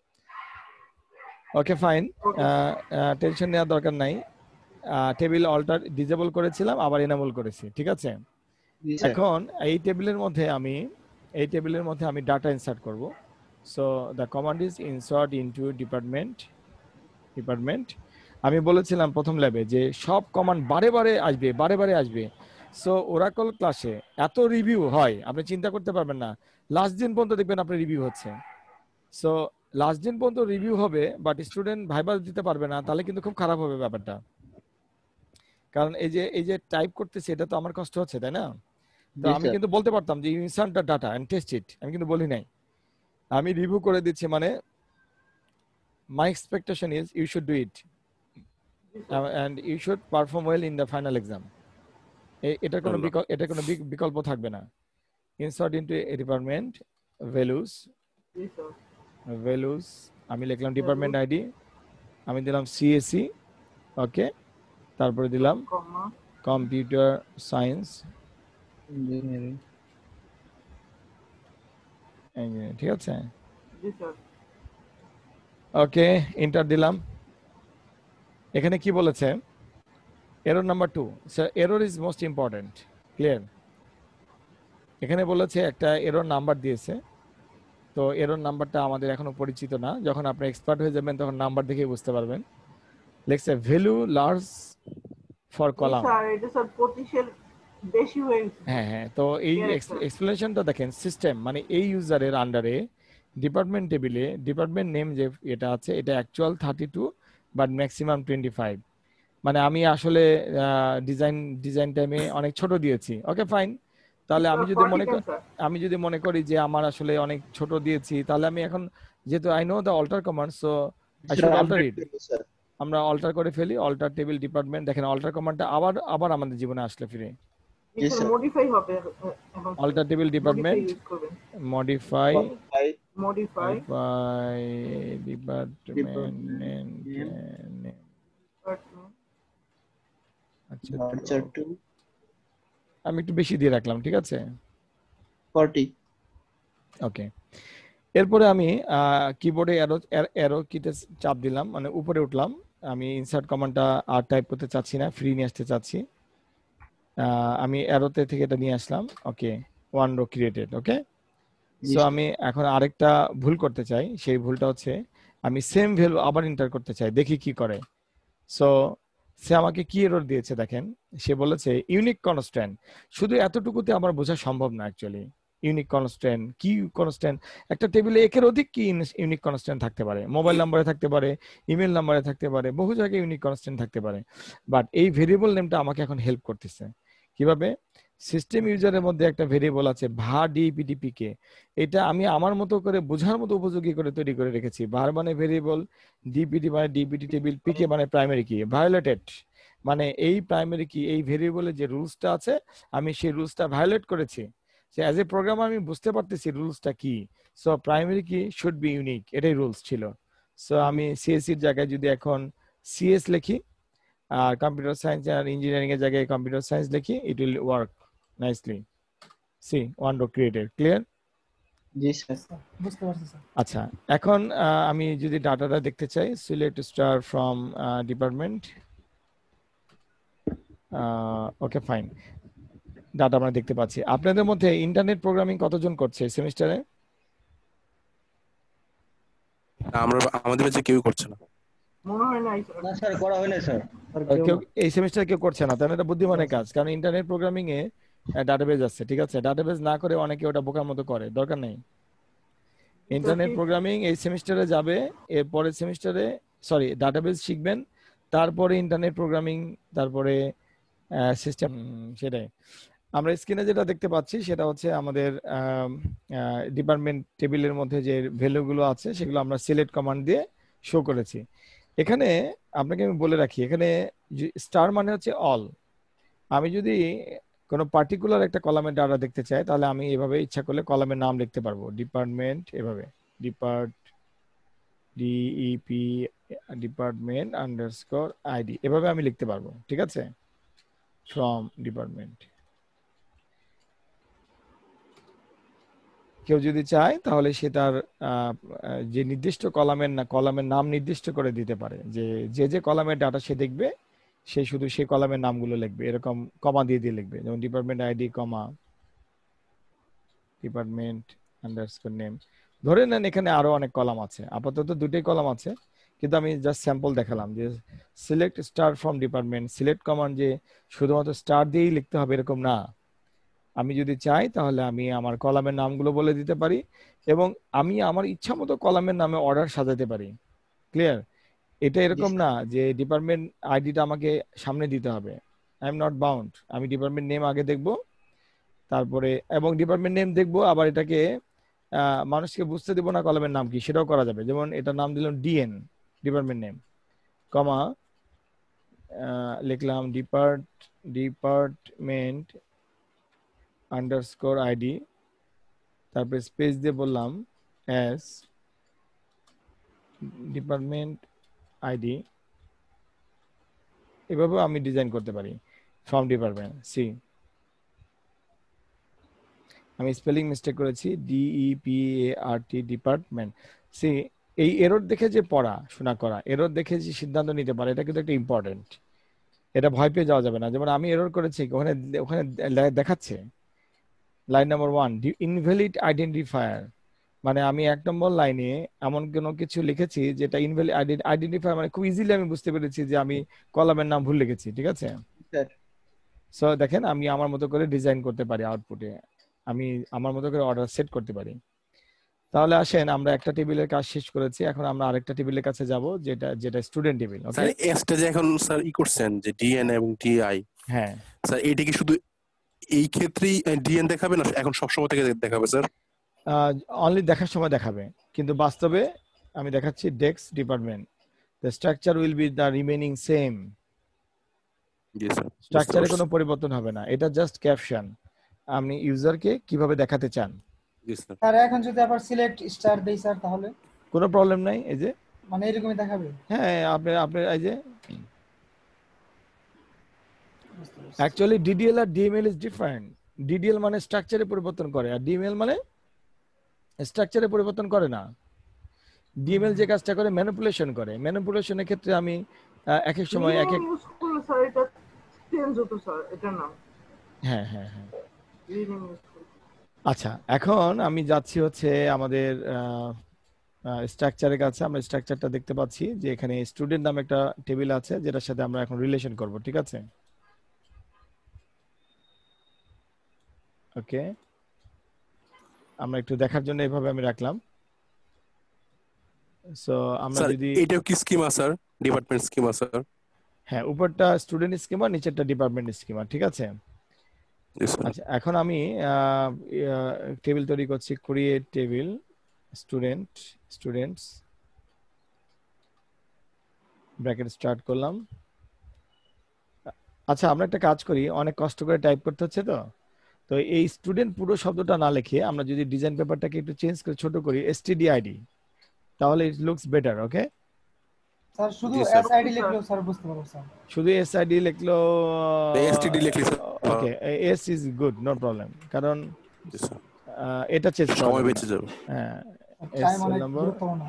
ওকে ফাইন, টেনশন নেওয়ার দরকার নাই। টেবিল অল্টার ডিসেবল করেছিলাম, আবার এনাবল করেছি, ঠিক আছে? জি স্যার। এখন এই টেবিলের মধ্যে আমি এই টেবিলের মধ্যে আমি ডাটা ইনসার্ট করব। So the command is insert into department department আমি বলেছিলাম প্রথম ল্যাবে যে সব কমান্ড বারে বারে আসবে বারে বারে আসবে সো ওরাকল ক্লাসে এত রিভিউ হয় আপনি চিন্তা করতে পারবেন না লাস্ট দিন পর্যন্ত দেখবেন আপনার রিভিউ হচ্ছে সো লাস্ট দিন পর্যন্ত রিভিউ হবে বাট স্টুডেন্ট ভাইবা দিতে পারবে না তাহলে কিন্তু খুব খারাপ হবে ব্যাপারটা কারণ এই যে এই যে টাইপ করতেছি এটা তো আমার কষ্ট হচ্ছে তাই না তো আমি কিন্তু বলতে পারতাম যে insert the data and test it আমি কিন্তু বলি নাই আমি রিভিউ করে দিচ্ছি মানে my expectation is you should do it uh, and you should perform well in the final exam এটা কোনো এটা কোনো বিকল্প থাকবে না insert into a department values values আমি লিখলাম ডিপার্টমেন্ট আইডি আমি দিলাম সিএসসি ওকে তারপরে দিলাম কম্পিউটার সায়েন্স ইঞ্জিনিয়ারিং ঠিক আছে জি স্যার ওকে এন্টার দিলাম এখানে কি বলেছে error number two sir error is most important clear এখানে বলেছে একটা এরর নাম্বার দিয়েছে তো এরর নাম্বারটা আমাদের এখনো পরিচিত না যখন আপনি এক্সপার্ট হয়ে যাবেন তখন নাম্বার দেখে বুঝতে পারবেন লেখছে value large for column sir এটা স্যার পঁচিশের বেশি হয়ে গেছে হ্যাঁ হ্যাঁ তো এই এক্সপ্লেনেশনটা দেখেন সিস্টেম মানে এই ইউজারের আন্ডারে ডিপার্টমেন্ট টেবিলে ডিপার্টমেন্ট নেম যে এটা আছে এটা actual thirty two but maximum twenty five মানে আমি আসলে ডিজাইন ডিজাইন টাইমে অনেক ছোট দিয়েছি ওকে ফাইন তাহলে আমি যদি মনে করি আমি যদি মনে করি যে আমার আসলে অনেক ছোট দিয়েছি তাহলে আমি এখন যেহেতু I know the alter command so I should alter it আমরা অল্টার করে ফেলি অল্টার টেবিল ডিপার্টমেন্ট দেখেন অল্টার কমান্ডটা আবার আবার আমাদের জীবনে আসলে ফিরে মডিফাই হবে alter table department modify modify by department name আচ্ছা টু আমি একটু বেশি দিয়ে রাখলাম ঠিক আছে ফর্টি ওকে এরপরে আমি কিবোর্ডে অ্যারো অ্যারো কিতে চাপ দিলাম মানে উপরে উঠলাম আমি ইনসার্ট কমান্ডটা আর টাইপ করতে চাচ্ছি না ফ্রি নিয়ে আসতে চাচ্ছি আমি অ্যারোতে থেকে এটা নিয়ে আসলাম okay one row created okay so আমি এখন আরেকটা ভুল করতে চাই সেই ভুলটা হচ্ছে আমি সেম ভ্যালু আবার এন্টার করতে চাই দেখি কি করে সো সে আমাকে কি এরর দিয়েছে দেখেন সে বলেছে ইউনিক কনস্ট্যান্ট শুধু এতটুকুতে আমার বোঝা সম্ভব না অ্যাকচুয়ালি ইউনিক কনস্ট্যান্ট কি কনস্ট্যান্ট একটা টেবিলে একের অধিক কি ইউনিক কনস্ট্যান্ট থাকতে পারে মোবাইল নাম্বারে থাকতে পারে ইমেল নাম্বারে থাকতে পারে বহু জায়গায় ইউনিক কনস্ট্যান্ট থাকতে পারে বাট এই ভেরিয়েবল নেমটা আমাকে এখন হেল্প করতেছে কিভাবে সিস্টেম ইউজারের মধ্যে একটা ভেরিয়েবল আছে ভা ডিপিডিপি কে এটা আমি আমার মতো করে বোঝার মতো উপযোগী করে তৈরি করে রেখেছি var মানে ভেরিয়েবল ডিপিডি মানে ডিপিডি টেবিল পিকে মানে প্রাইমারি কি ভায়োলেটেড মানে এই প্রাইমারি কি এই ভেরিয়েবলের যে রুলসটা আছে আমি সেই রুলসটা ভায়োলেট করেছি সো অ্যাজ এ প্রোগ্রামার আমি বুঝতে পারতেছি রুলসটা কি so primary key should be unique এটাই রুলস ছিল সো আমি সিএসসি এর জায়গায় যদি এখন সিএস লিখি আর কম্পিউটার সায়েন্স আর ইঞ্জিনিয়ারিং এর জায়গায় কম্পিউটার সায়েন্স লিখি it will work nicely see one row created clear জি স্যার বুঝতে পারছি স্যার আচ্ছা এখন আমি যদি ডাটাটা দেখতে চাই select star from department okay fine data আমরা দেখতে পাচ্ছি আপনাদের মধ্যে ইন্টারনেট প্রোগ্রামিং কতজন করছে সেমিস্টারে আমরা আমাদের কাছে কেউ করছে না মনে হয় না না স্যার করা হয় না স্যার কেউ এই সেমিস্টারে কেউ করছে না তাহলে এটা বুদ্ধিমানের কাজ কারণ ইন্টারনেট প্রোগ্রামিং এ ডাটাবেজ আছে ঠিক আছে ডাটাবেজ না করে অনেকে ওটা বোকার মতো করে দরকার নেই ইন্টারনেট প্রোগ্রামিং এই সেমিস্টারে যাবে এর পরের সেমিস্টারে সরি ডাটাবেজ শিখবেন তারপরে ইন্টারনেট প্রোগ্রামিং তারপরে সিস্টেম সেটাই আমরা স্ক্রিনে যেটা দেখতে পাচ্ছি সেটা হচ্ছে আমাদের ডিপার্টমেন্ট টেবিলের মধ্যে যে ভ্যালুগুলো আছে সেগুলো আমরা সিলেক্ট কমান্ড দিয়ে শো করেছি এখানে আপনাকে আমি বলে রাখি এখানে স্টার মানে হচ্ছে অল আমি যদি কোনো পার্টিকুলার একটা কলামের ডাটা দেখতে চাই তাহলে আমি এভাবে ইচ্ছা করলে কলামের নাম লিখতে পারবো ডিপার্টমেন্ট এভাবে dept D E P department underscore ID এভাবে আমি লিখতে পারবো ঠিক আছে ফ্রম ডিপার্টমেন্ট কেউ যদি চায় তাহলে সে তার যে নির্দিষ্ট কলামের না কলামের নাম নির্দিষ্ট করে দিতে পারে যে যে যে কলামের ডাটা সে দেখবে সে শুধু সেই কলামের নামগুলো লিখবে এরকম কমা দিয়ে দিয়ে লিখবে যেমন department ID comma department underscore name ধরে নেন এখানে আরো অনেক কলাম আছে, আপাতত দুটোই কলাম আছে, কিন্তু আমি জাস্ট স্যাম্পল দেখালাম যে select star from department. Select command যে শুধুমাত্র স্টার দিয়েই লিখতে হবে এরকম না, আমি যদি চাই তাহলে আমি আমার কলামের নামগুলো বলে দিতে পারি এবং আমি আমার ইচ্ছা মতো কলামের নামে অর্ডার সাজাতে পারি। ক্লিয়ার? এটা এরকম না যে ডিপার্টমেন্ট আইডিটা আমাকে সামনে দিতে হবে। আই এম নট বাউন্ড, আমি ডিপার্টমেন্ট নেম আগে দেখব, তারপরে এবং ডিপার্টমেন্ট নেম দেখব, আবার এটাকে মানুষকে বুঝতে দেবো না কলামের নাম কি, সেটাও করা যাবে। যেমন এটার নাম দিলাম ডিএন, ডিপার্টমেন্ট নেম, কমা লিখলাম ডিপার্ট ডিপার্টমেন্ট আন্ডারস্কোর আইডি, তারপরে স্পেস দিয়ে বললাম এস ডিপার্টমেন্ট আইডি। এভাবে আমি ডিজাইন করতে পারি ফ্রম ডিপার্টমেন্ট। সি আমি স্পেলিং মিস্টেক করেছি, D E P A R T department. See এই এরর দেখে যে পড়া শোনা করা, এরর দেখে যে সিদ্ধান্ত নিতে পারে, এটা কিন্তু একটা ইম্পর্টেন্ট। এটা ভয় পেয়ে যাওয়া যাবে না। যেমন আমি এরর করেছি, ওখানে ওখানে দেখাচ্ছে line number one invalid identifier, মানে আমি এক নম্বর লাইনে এমন কোনো কিছু লিখেছি যেটা ইনভ্যালিড আইডেন্টিফায়ার, মানে খুব ইজিলি আমি বুঝতে পেরেছি যে আমি কলামের নাম ভুল লিখেছি। ঠিক আছে, সো দেখেন আমি আমার মতো করে ডিজাইন করতে পারি, আউটপুটে আমি আমার মতো করে অর্ডার সেট করতে পারি। তাহলে আসেন আমরা একটা টেবিলের কাজ শেষ করেছি, এখন আমরা আরেকটা টেবিলের কাছে যাব যেটা যেটা স্টুডেন্ট টেবিল। ওকে স্যার এসটা যে এখন স্যার ই করছেন যে ডিএন এবং টিআই, হ্যাঁ স্যার এটা কি শুধু এই ক্ষেত্রেই ডিএন দেখাবে না এখন সব সময় থেকে দেখাবে স্যার? অনলি দেখার সময় দেখাবে, কিন্তু বাস্তবে আমি দেখাচ্ছি desc department, the structure will be the remaining same. জি স্যার, স্ট্রাকচারে কোনো পরিবর্তন হবে না, এটা জাস্ট ক্যাপশন, আপনি ইউজারকে কিভাবে দেখাতে চান। জি স্যার। স্যার এখন যদি আবার সিলেক্ট স্টার দেই স্যার তাহলে কোনো প্রবলেম নাই, এই যে মানে এরকমই দেখাবে? হ্যাঁ আপনি আপনি এই যে অ্যাকচুয়ালি ডিডিএল আর ডিএমএল ইজ ডিফারেন্ট। ডিডিএল মানে স্ট্রাকচারে পরিবর্তন করে, আর ডিএমএল মানে স্ট্রাকচারে পরিবর্তন করে না। ডিএমএল যে কাজটা করে ম্যানিপুলেশন করে, ম্যানিপুলেশনের ক্ষেত্রে আমি এক এক সময় এক এক ইউজ করলে স্যার এটা চেঞ্জ হতো স্যার এটার নাম। হ্যাঁ হ্যাঁ হ্যাঁ রিনেম ইউজ করলে। আচ্ছা এখন আমি যাচ্ছি হচ্ছে আমাদের স্ট্রাকচারের কাছে। আমরা স্ট্রাকচারটা দেখতে পাচ্ছি যে এখানে স্টুডেন্ট নামে একটা টেবিল আছে যেটার সাথে আমরা এখন রিলেশন করব। ঠিক আছে, ওকে আমরা একটু দেখার জন্য এইভাবে আমি রাখলাম। সো আমরা যদি এটাও কি schema sir, department schema sir? হ্যাঁ উপরটা স্টুডেন্ট স্কিমা, নিচেরটা ডিপার্টমেন্ট স্কিমা। ঠিক আছে, আচ্ছা এখন আমি টেবিল তৈরি করছি, create table student students bracket start করলাম। আচ্ছা আমরা একটা কাজ করি, অনেক কষ্ট করে টাইপ করতে হচ্ছে তো তো এই স্টুডেন্ট পুরো শব্দটা না লিখে আমরা যদি ডিজাইন পেপারটাকে একটু চেঞ্জ করে ছোট করি এসটিডিআইডি, তাহলে it looks better. Okay sir শুধু এসআইডি লিখলেও স্যার বুঝতে পারবো স্যার? শুধু এসআইডি লিখলো এসটিডি লিখলি sir. Okay S is good, no problem, কারণ এটা চেঞ্জ করা সময় বেঁচে যাবে। হ্যাঁ টাইম অনেক গুরুত্বপূর্ণ।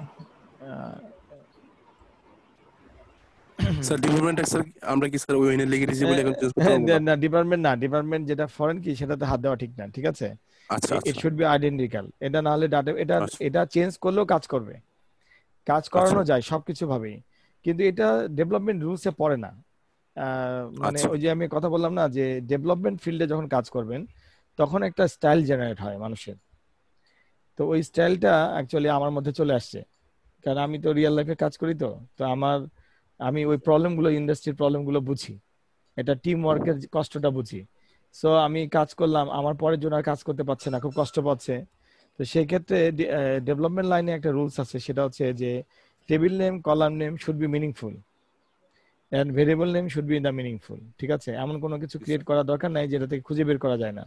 স্যার ডিপার্টমেন্ট স্যার আমরা কি স্যার ওইনে লিখে দিয়েছি বলে এখন চেঞ্জ করতে হবে না? ডিপার্টমেন্ট না, ডিপার্টমেন্ট যেটা ফরেন কি সেটাতে হাত দেওয়া ঠিক না। ঠিক আছে, আচ্ছা ইট শুড বি আইডেন্টিক্যাল, এটা না হলে ডাটা এটা এটা চেঞ্জ করলেও কাজ করবে, কাজ করানো যায় সবকিছু ভাবেই, কিন্তু এটা ডেভেলপমেন্ট রুলসে পড়ে না। মানে ওই যে আমি কথা বললাম না যে ডেভেলপমেন্ট ফিল্ডে যখন কাজ করবেন তখন একটা স্টাইল জেনারেট হয় মানুষের, তো ওই স্টাইলটা অ্যাকচুয়ালি আমার মধ্যে চলে আসছে, কারণ আমি তো রিয়েল লাইফে কাজ করি, তো তো আমার আমি ওই প্রবলেমগুলো ইন্ডাস্ট্রির প্রবলেমগুলো বুঝি, এটা টিম ওয়ার্কের কষ্টটা বুঝি। সো আমি কাজ করলাম, আমার পরের জন্য আর কাজ করতে পারছে না, খুব কষ্ট পাচ্ছে, তো সেই ক্ষেত্রে ডেভেলপমেন্ট লাইনে একটা রুলস আছে, সেটা হচ্ছে যে table name column name should be meaningful and variable name should be in the meaningful. ঠিক আছে, এমন কোনো কিছু ক্রিয়েট করার দরকার নাই যেটা থেকে খুঁজে বের করা যায় না।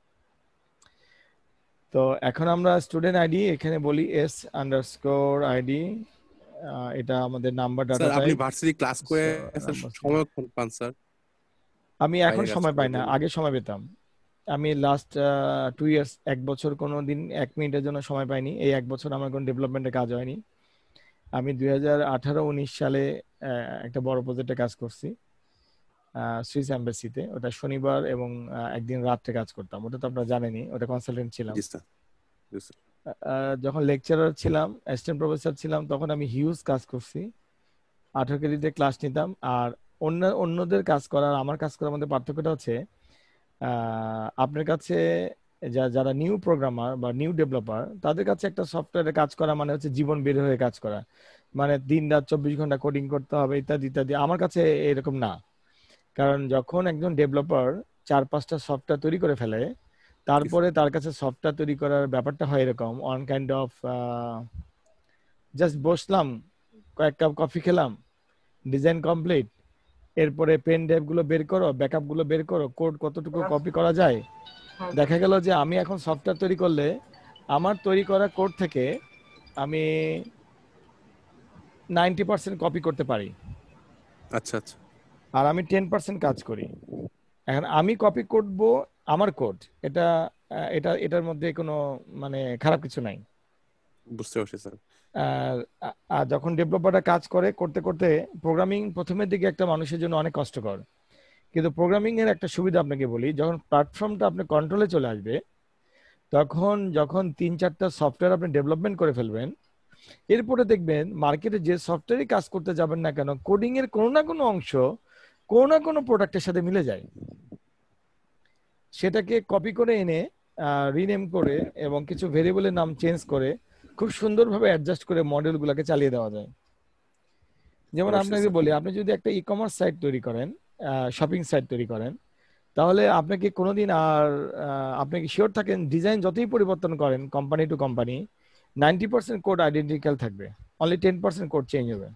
তো এখন আমরা স্টুডেন্ট আইডি এখানে বলি এস আন্ডারস্কোর আইডি, এটা আমাদের নাম্বার ডাটা টাইপ। আপনি ভার্সিটি ক্লাস করে স্যার সময় কোন পান স্যার? আমি এখন সময় পাই না, আগে সময় পেতাম। আমি লাস্ট টু ইয়ার্স এক বছর কোনো দিন এক মিনিটের জন্য সময় পাইনি, এই এক বছর আমার কোনো ডেভেলপমেন্টে কাজ হয়নি। আমি দুই হাজার আঠারো উনিশ সালে একটা বড় প্রজেক্টে কাজ করছি সুইস এম্বাসিতে, ওটা শনিবার এবং একদিন রাত্রে কাজ করতাম, ওটা তো আপনারা জানেনই, ওটা কনসালটেন্ট ছিলাম। যখন লেকচারার ছিলাম, অ্যাসিস্ট্যান্ট প্রফেসর ছিলাম, তখন আমি হিউজ কাজ করছি, আঠারো ক্রেডিটে ক্লাস নিতাম। আর অন্য অন্যদের কাজ করার আমার কাজ করার মধ্যে পার্থক্যটা হচ্ছে আপনার কাছে যারা নিউ প্রোগ্রামার বা নিউ ডেভেলপার, তাদের কাছে একটা সফটওয়্যারে কাজ করা মানে হচ্ছে জীবন বের হয়ে কাজ করা, মানে দিন রাত চব্বিশ ঘন্টা কোডিং করতে হবে ইত্যাদি ইত্যাদি। আমার কাছে এরকম না, কারণ যখন একজন ডেভেলপার চার পাঁচটা সফটওয়্যার তৈরি করে ফেলে, তারপরে তার কাছে সফটওয়্যার তৈরি করার ব্যাপারটা হয় এরকম অন কাইন্ড অফ জাস্ট বসলাম, কয়েক কাপ কফি খেলাম, ডিজাইন কমপ্লিট, এরপরে পেন ড্রাইভ গুলো বের করো, ব্যাকআপ গুলো বের করো, কোড কতটুকু কপি করা যায়। দেখা গেল যে আমি এখন সফটওয়্যার তৈরি করলে আমার তৈরি করা কোড থেকে আমি নাইনটি পার্সেন্ট কপি করতে পারি। আচ্ছা আচ্ছা। আর আমি টেন পার্সেন্ট কাজ করি। এখন আমি কপি করব আমার কোড, এটা এটা এটার মধ্যে কোনো মানে খারাপ কিছু নাই। বুঝতে পারছি স্যার। আর যখন ডেভেলপাররা কাজ করে করতে করতে, প্রোগ্রামিং প্রথমের দিকে একটা মানুষের জন্য অনেক কষ্টকর, কিন্তু প্রোগ্রামিং এর একটা সুবিধা আপনাকে বলি, যখন প্ল্যাটফর্মটা আপনি কন্ট্রোলে চলে আসবে, তখন যখন তিন চারটা সফটওয়্যার আপনি ডেভেলপমেন্ট করে ফেলবেন, এরপরে দেখবেন মার্কেটে যে সফটওয়্যারই কাজ করতে যাবেন না কেন, কোডিং এর কোনো না কোনো অংশ কোনো না কোনো প্রোডাক্টের সাথে মিলে যায়। সেটাকে কপি করে এনে রিনেম করে এবং কিছু ভেরিয়েবলের নাম চেঞ্জ করে খুব সুন্দরভাবে অ্যাডজাস্ট করে মডেলগুলোকে চালিয়ে দেওয়া যায়। যেমন আপনাকে বলি, আপনি যদি একটা ই কমার্স সাইট তৈরি করেন, শপিং সাইট তৈরি করেন, তাহলে আপনাকে কোনোদিন আর আপনি কি শিওর থাকেন ডিজাইন যতই পরিবর্তন করেন company to company, ninety percent code identical থাকবে, only ten percent code change হবে।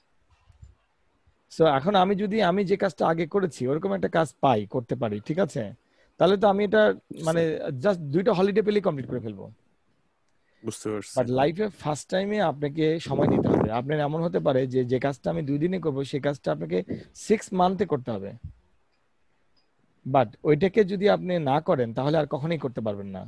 সো এখন আমি যদি আমি যে কাজটা আগে করেছি ওরকম একটা কাজ পাই, করতে পারি, ঠিক আছে, তাহলে তো আমি এটা মানে জাস্ট দুইটা হলিডে পেলে কমপ্লিট করে ফেলবো। বুঝতে পারছি। বাট লাইফে ফার্স্ট টাইমে আপনাকে সময় দিতে হবে। আপনার এমন হতে পারে যে যে কাজটা আমি দুই দিনে করবো সেই কাজটা আপনাকে সিক্স মান্থে করতে হবে, বাট ওইটাকে যদি আপনি না করেন তাহলে আর কখনোই করতে পারবেন না।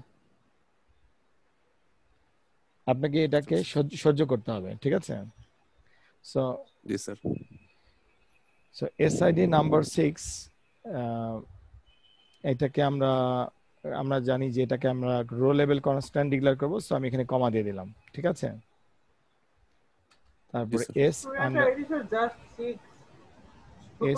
আপনাকে এটাকে সহ্য করতে হবে, ঠিক আছে। সো জি sir. So SID number six, এটাকে আমরা আমরা জানি যে এটাকে আমরা রো লেভেল কনস্ট্যান্ট ডিক্লেয়ার করব। সো আমি এখানে কমা দিয়ে দিলাম, ঠিক আছে। তারপরে এস আন্ডার এস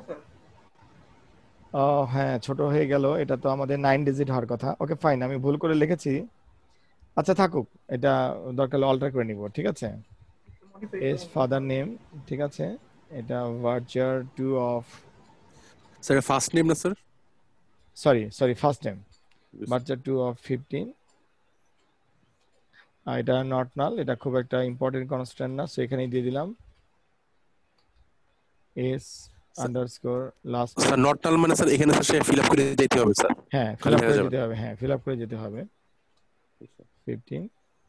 ও হ্যাঁ, ছোট হয়ে গেল, এটা তো আমাদের নাইন ডিজিট হওয়ার কথা। ওকে ফাইন, আমি ভুল করে লিখেছি, আচ্ছা থাকুক, এটা দরকার অল্টার করে নিব, ঠিক আছে। এস ফাদার নেম, ঠিক আছে, এটা varchar two of sir first name না sir, sorry sorry first name, varchar two of fifteen. এটা নট নাল, এটা খুব একটা ইম্পর্টেন্ট কনস্ট্যান্ট না, সো এখানেই দিয়ে দিলাম S underscore last. Sir not null মানে স্যার এখানে স্যার ফিল আপ করে যেতে হবে স্যার। হ্যাঁ ফিল আপ করে যেতে হবে, হ্যাঁ ফিল আপ করে যেতে হবে ফিফটিন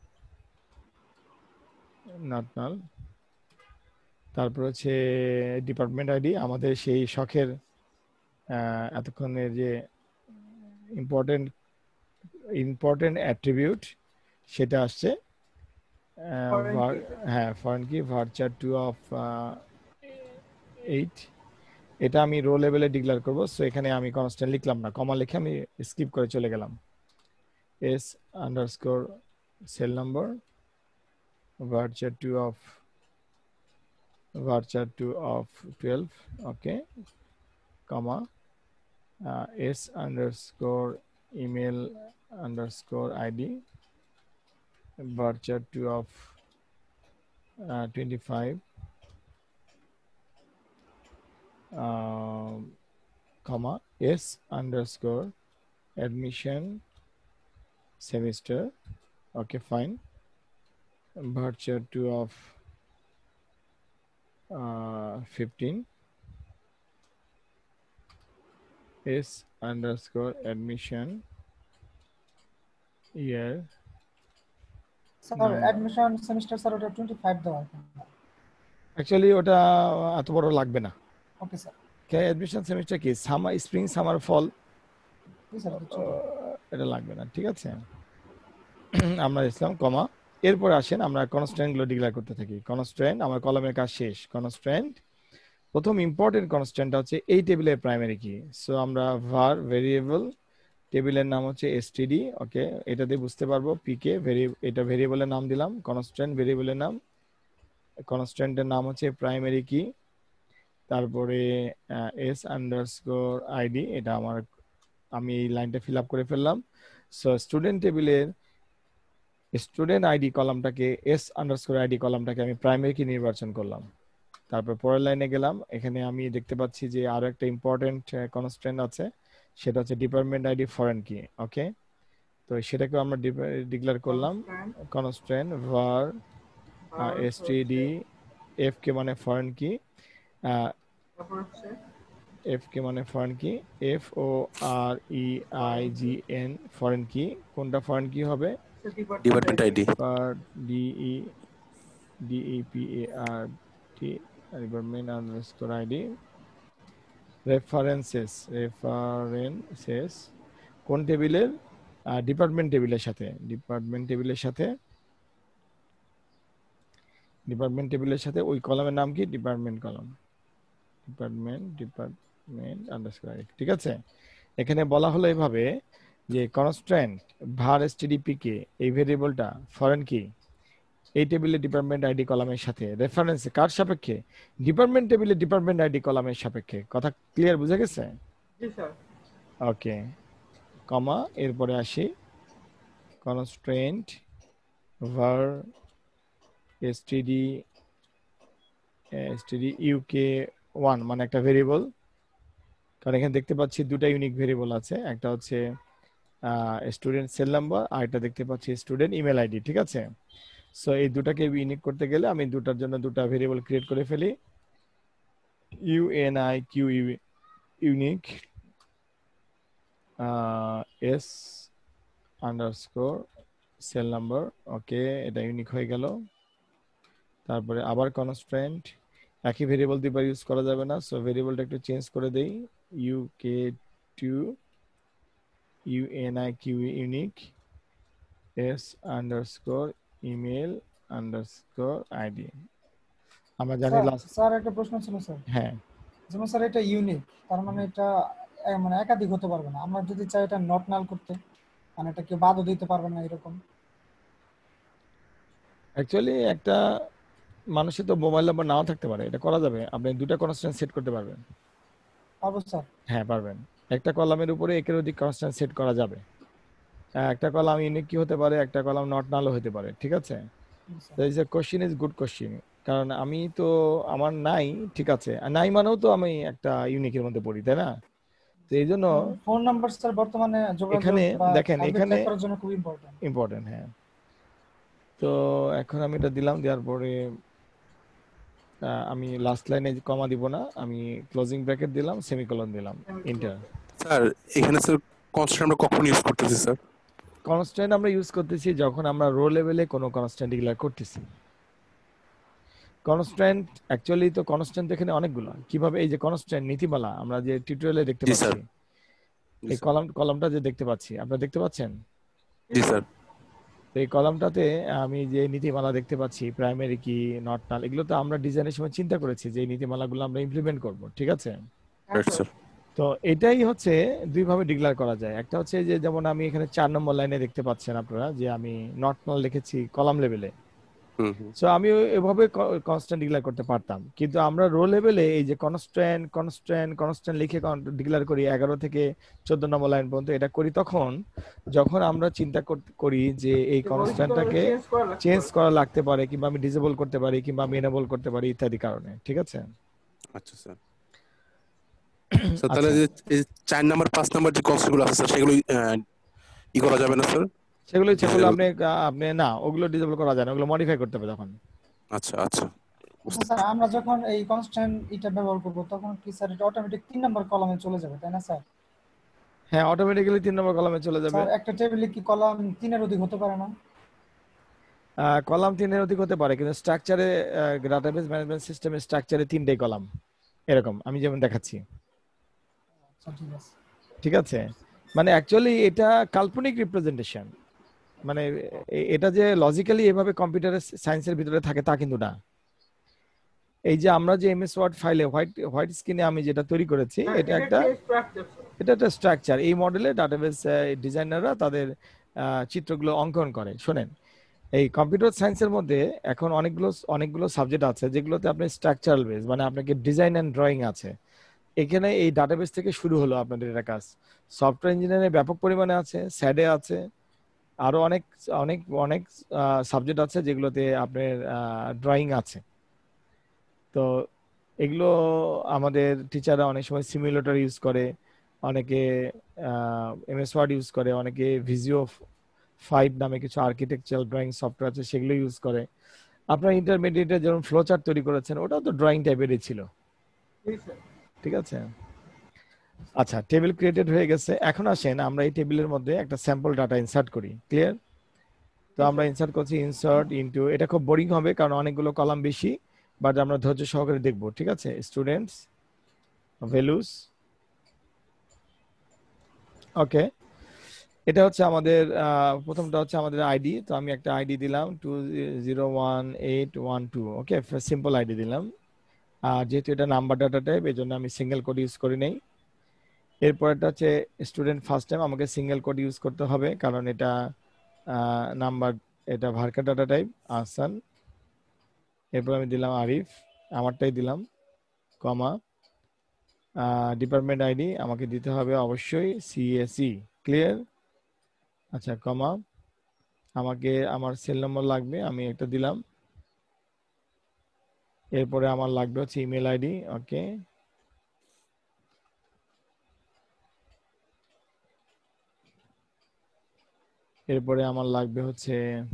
নট নাল। তারপর হচ্ছে ডিপার্টমেন্ট আইডি, আমাদের সেই শখের এতক্ষণের যে ইম্পর্টেন্ট ইম্পর্টেন্ট অ্যাট্রিবিউট সেটা আসছে। হ্যাঁ ফরেন কি ভার্চার টু অফ এইট, এটা আমি রো লেভেলে ডিক্লেয়ার করবো। সো এখানে আমি কনস্ট্যান্ট লিখলাম না, কমা লিখে আমি স্কিপ করে চলে গেলাম। S underscore cell number varchar two of varchar two of twelve, okay, comma uh, s underscore email underscore id varchar two of uh, twenty-five, uh, comma s underscore admission semester, okay fine, varchar two of Uh, fifteen, s underscore admission year, sir admission semester sir ওটা পঁচিশ দেওয়া অ্যাকচুয়ালি ওটা এত বড় লাগবে না। Okay sir. কে অ্যাডমিশন সেমিস্টার কি সামার স্প্রিং সামার ফল, এটা লাগবে না, ঠিক আছে। আমরা ইসলাম কমা, এরপর আসেন আমরা কনস্ট্যান্ট গুলো ডিক্লেয়ার করতে থাকি। কনস্ট্যান্ট আমার কলমের কাজ শেষ। কনস্ট্যান্ট প্রথম ইম্পর্টেন্ট কনস্ট্যান্টটা হচ্ছে এই টেবিলের প্রাইমারি কি। সো আমরা var ভেরিয়েবল টেবিলের নাম হচ্ছে এসটিডি। ওকে, এটা দিয়ে বুঝতে পারবো পিকে ভেরি এটা ভেরিয়েবলের নাম দিলাম, কনস্ট্যান্ট ভেরিয়েবলের নাম, কনস্ট্যান্টের নাম হচ্ছে প্রাইমারি কি, তারপরে এস আন্ডারস্কোর আইডি, এটা আমার আমি এই লাইনটা ফিল আপ করে ফেললাম। সো স্টুডেন্ট টেবিলের স্টুডেন্ট আইডি কলামটাকে এস আন্ডারস্কোর আইডি কলামটাকে আমি প্রাইমারি কি নির্বাচন করলাম। তারপর পরের লাইনে গেলাম, এখানে আমি দেখতে পাচ্ছি যে আরো একটা ইম্পর্টেন্ট কনস্ট্যান্ট আছে, সেটা হচ্ছে ডিপার্টমেন্ট আইডি ফরেন কি। ওকে, তো সেটাকে আমরা ডিক্লেয়ার করলাম constant var std f K মানে ফরেন কি, এফ কে মানে foreign key, F O R E I G N foreign key, কোনটা ফরেন কি হবে? Department ID D E D E P A R T department underscore ID references references কোন টেবিলের? ডিপার্টমেন্ট টেবিলের সাথে ডিপার্টমেন্ট টেবিলের সাথে ডিপার্টমেন্ট টেবিলের সাথে ওই কলামের নাম কি? Department column, department department underscore ID. ঠিক আছে, এখানে বলা হলো এভাবে যে কনস্ট্যান্ট var std কে এই ভেরিয়েবলটা ফরেন কি এই টেবিলে ডিপার্টমেন্ট আইডি কলামের সাথে রেফারেন্স কার সাপেক্ষে? ডিপার্টমেন্ট টেবিলে ডিপার্টমেন্ট আইডি কলামের সাপেক্ষে। কথা ক্লিয়ার, বুঝা গেছে? জি স্যার। ওকে, কমা, এরপরে আসি constant var std std uk one মানে একটা ভেরিয়েবল, কারণ এখানে দেখতে পাচ্ছি দুটো ইউনিক ভেরিয়েবল আছে, একটা হচ্ছে স্টুডেন্ট সেল নাম্বার আর একটা দেখতে পাচ্ছি স্টুডেন্ট ইমেল আইডি। ঠিক আছে, সো এই দুটাকে ইউনিক করতে গেলে আমি দুটার জন্য দুটা ভেরিয়েবল ক্রিয়েট করে ফেলি, U N I Q unique S underscore cell number. Okay, এটা ইউনিক হয়ে গেল। তারপরে আবার কনস্ট্যান্ট, একই ভেরিয়েবল দুইবার ইউজ করা যাবে না, সো ভেরিয়েবলটা একটু চেঞ্জ করে দেই, UK two U N I Q unique S underscore email underscore ID. আমরা জানি লাস্ট স্যার একটা প্রশ্ন ছিল স্যার। হ্যাঁ, যেমন স্যার এটা ইউনিক, তার মানে এটা মানে একাধিক হতে পারবে না, আমরা যদি চাই এটা নট নাল করতে, মানে এটা কেউ বাদও দিতে পারবে না এরকম? অ্যাকচুয়ালি একটা মানুষের তো মোবাইল নাম্বার নাও থাকতে পারে, এটা করা যাবে, আপনি দুটো কনস্ট্যান্ট সেট করতে পারবেন। পারবো স্যার? হ্যাঁ পারবেন, একটা কলামের উপরে একের অধিক কনস্ট্যান্ট সেট করা যাবে। একটা কলাম ইউনিক কি হতে পারে, একটা কলাম নট নালও হতে পারে। ঠিক আছে, তো এই যে কোশ্চেন ইজ গুড কোশ্চেন, কারণ আমি তো আমার নাই, ঠিক আছে, আর নাই মানেও তো আমি একটা ইউনিকের মধ্যে পড়ি, তাই না? তো এই জন্য ফোন নাম্বার স্যার বর্তমানে যোগাযোগ এখানে দেখেন এখানে করার জন্য খুব ইম্পর্টেন্ট ইম্পর্টেন্ট হ্যাঁ। তো এখন আমি এটা দিলাম, দেওয়ার পরে আমি লাস্ট লাইনে কমা দিব না, আমি ক্লোজিং ব্র্যাকেট দিলাম, সেমিকোলন দিলাম, এন্টার। স্যার এখানে স্যার কনস্ট্যান্ট আমরা কখন ইউজ করতেছি স্যার? কনস্ট্যান্ট আমরা ইউজ করতেছি যখন আমরা রো লেভেলে কোনো কনস্ট্যান্ট ডিক্লেয়ার করতেছি। কনস্ট্যান্ট অ্যাকচুয়ালি তো কনস্ট্যান্ট এখানে অনেকগুলো, কিভাবে এই যে কনস্ট্যান্ট নীতিমালা আমরা যে টিউটোরিয়ালে দেখতে জি পাচ্ছি, স্যার। এই কলাম কলামটা যে দেখতে পাচ্ছি, আপনারা দেখতে পাচ্ছেন? জি স্যার। তো এই কলামটাতে আমি যে নীতিমালা দেখতে পাচ্ছি, প্রাইমারি কি, নট নাল, এগুলো তো আমরা ডিজাইনের সময় চিন্তা করেছি যে এই নীতিমালাগুলো আমরা ইমপ্লিমেন্ট করব। ঠিক আছে, রাইট স্যার। তো এটাই হচ্ছে দুই ভাবে ডিক্লেয়ার করা যায়। একটা হচ্ছে যে যেমন আমি এখানে চার নম্বর লাইনে দেখতে পাচ্ছেন আপনারা যে আমি নট নাল লিখেছি কলাম লেভেলে, হুম হুম। সো আমি এভাবে কনস্ট্যান্ট ডিক্লেয়ার করতে পারতাম, কিন্তু আমরা রো লেভেলে এই যে কনস্ট্যান্ট কনস্ট্যান্ট কনস্ট্যান্ট লিখে ডিক্লেয়ার করি এগারো থেকে চোদ্দ নম্বর লাইন পর্যন্ত, এটা করি তখন যখন আমরা চিন্তা করি যে এই কনস্ট্যান্টটাকে চেঞ্জ করা লাগতে পারে, কিংবা আমি ডিসেবল করতে পারি, কিংবা আমি এনেবল করতে পারি ইত্যাদি কারণে। ঠিক আছে, আচ্ছা স্যার। স্যার তাহলে যে এই চার নাম্বার পাঁচ নাম্বার যে কনস্ট্যান্টগুলো আছে স্যার সেগুলো ই করা যাবে না স্যার? সেগুলো সেগুলো আপনি আপনি না, ওগুলো ডিসেবল করা যায় না, ওগুলো মডিফাই করতে হবে তখন। আচ্ছা আচ্ছা স্যার আমরা যখন এই কনস্ট্যান্ট এটা ব্যবহার করব তখন কি স্যার এটা অটোমেটিক তিন নম্বর কলামে চলে যাবে, তাই না স্যার? হ্যাঁ, অটোমেটিক্যালি তিন নম্বর কলামে চলে যাবে। স্যার একটা টেবিলে কি কলাম তিনের অধিক হতে পারে না? কলাম তিনের অধিক হতে পারে, কিন্তু স্ট্রাকচারে ডাটাবেস ম্যানেজমেন্ট সিস্টেমের স্ট্রাকচারে তিনটাই কলাম, এরকম আমি যেমন দেখাচ্ছি। ঠিক আছে, ঠিক আছে, মানে অ্যাকচুয়ালি এটা কাল্পনিক রিপ্রেজেন্টেশন, মানে এটা যে লজিক্যালি এভাবে কম্পিউটারের সায়েন্সের ভিতরে থাকে তা কিন্তু না। এই যে আমরা যে এমএস ওয়ার্ড ফাইলে হোয়াইট হোয়াইট স্ক্রিনে আমি যেটা তৈরি করেছি, এটা একটা এটা একটা স্ট্রাকচার। এই মডেলে ডাটাবেস ডিজাইনাররা তাদের চিত্রগুলো অঙ্কন করে। শোনেন, এই কম্পিউটার সায়েন্সের মধ্যে এখন অনেকগুলো অনেকগুলো সাবজেক্ট আছে যেগুলোতে আপনি স্ট্রাকচারাল বেস, মানে আপনাকে ডিজাইন অ্যান্ড ড্রয়িং আছে। এখানে এই ডাটাবেস থেকে শুরু হলো আপনাদের এটা কাজ। সফটওয়্যার ইঞ্জিনিয়ারিং ব্যাপক পরিমাণে আছে, স্যাডে আছে, আরো অনেক অনেক অনেক সাবজেক্ট আছে যেগুলোতে আপনার ড্রয়িং আছে। তো এগুলো আমাদের টিচাররা অনেক সময় সিমুলেটর ইউজ করে, অনেকে এমএস ওয়ার্ড ইউজ করে, অনেকে ভিজিও ফাইভ নামে কিছু আর্কিটেকচারাল ড্রয়িং সফটওয়্যার আছে সেগুলো ইউজ করে। আপনার ইন্টারমিডিয়েটে যেমন ফ্লো চার্ট তৈরি করেছেন ওটাও তো ড্রয়িং টাইপেরই ছিল, ঠিক আছে? আচ্ছা, টেবিল ক্রিয়েটেড হয়ে গেছে। এখন আসেন আমরা এই টেবিলের মধ্যে একটা স্যাম্পল ডাটা ইনসার্ট করি। ক্লিয়ার? তো আমরা ইনসার্ট করছি ইনসার্ট ইনটু, এটা খুব বোরিং হবে কারণ অনেকগুলো কলাম বেশি, বাট আমরা ধৈর্য সহকারে দেখবো, ঠিক আছে? Students values, okay. এটা হচ্ছে আমাদের প্রথমটা হচ্ছে আমাদের আইডি। তো আমি একটা আইডি দিলাম two zero one eight one two, okay, simple ID দিলাম। আর যেহেতু এটা নাম্বার ডাটা টাইপ এই জন্য আমি সিঙ্গেল কোড ইউজ করি নেই। এরপর এটা হচ্ছে স্টুডেন্ট ফার্স্ট টাইম, আমাকে সিঙ্গেল কোড ইউজ করতে হবে কারণ এটা নাম্বার, এটা ভার্কা ডাটা টাইপ আহসান। এরপর আমি দিলাম আরিফ, আমারটাই দিলাম, কমা। ডিপার্টমেন্ট আইডি আমাকে দিতে হবে অবশ্যই সিএসই। ক্লিয়ার? আচ্ছা, কমা। আমাকে আমার সেল নম্বর লাগবে, আমি একটা দিলাম। এরপরে আমার লাগবে হচ্ছে ইমেল আইডি, ওকে। এরপরে আমার লাগবে হচ্ছে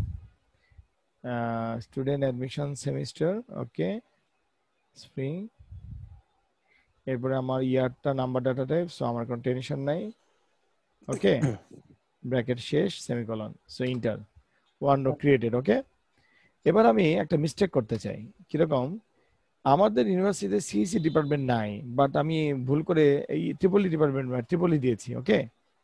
student admission semester, okay, spring. এরপরে আমার ইয়ারটা নাম্বার ডাটা টাইপ, সো আমার কোনো টেনশন নাই, ওকে। ব্র্যাকেট শেষ, semicolon, so enter, one row created, okay. এবার আমি একটা মিস্টেক করতে চাই। কিরকম? আমাদের ইউনিভার্সিটিতে সিইসি ডিপার্টমেন্ট নাই, বাট আমি ভুল করে এই ট্রিপলি ডিপার্টমেন্ট ট্রিপলি দিয়েছি, ওকে।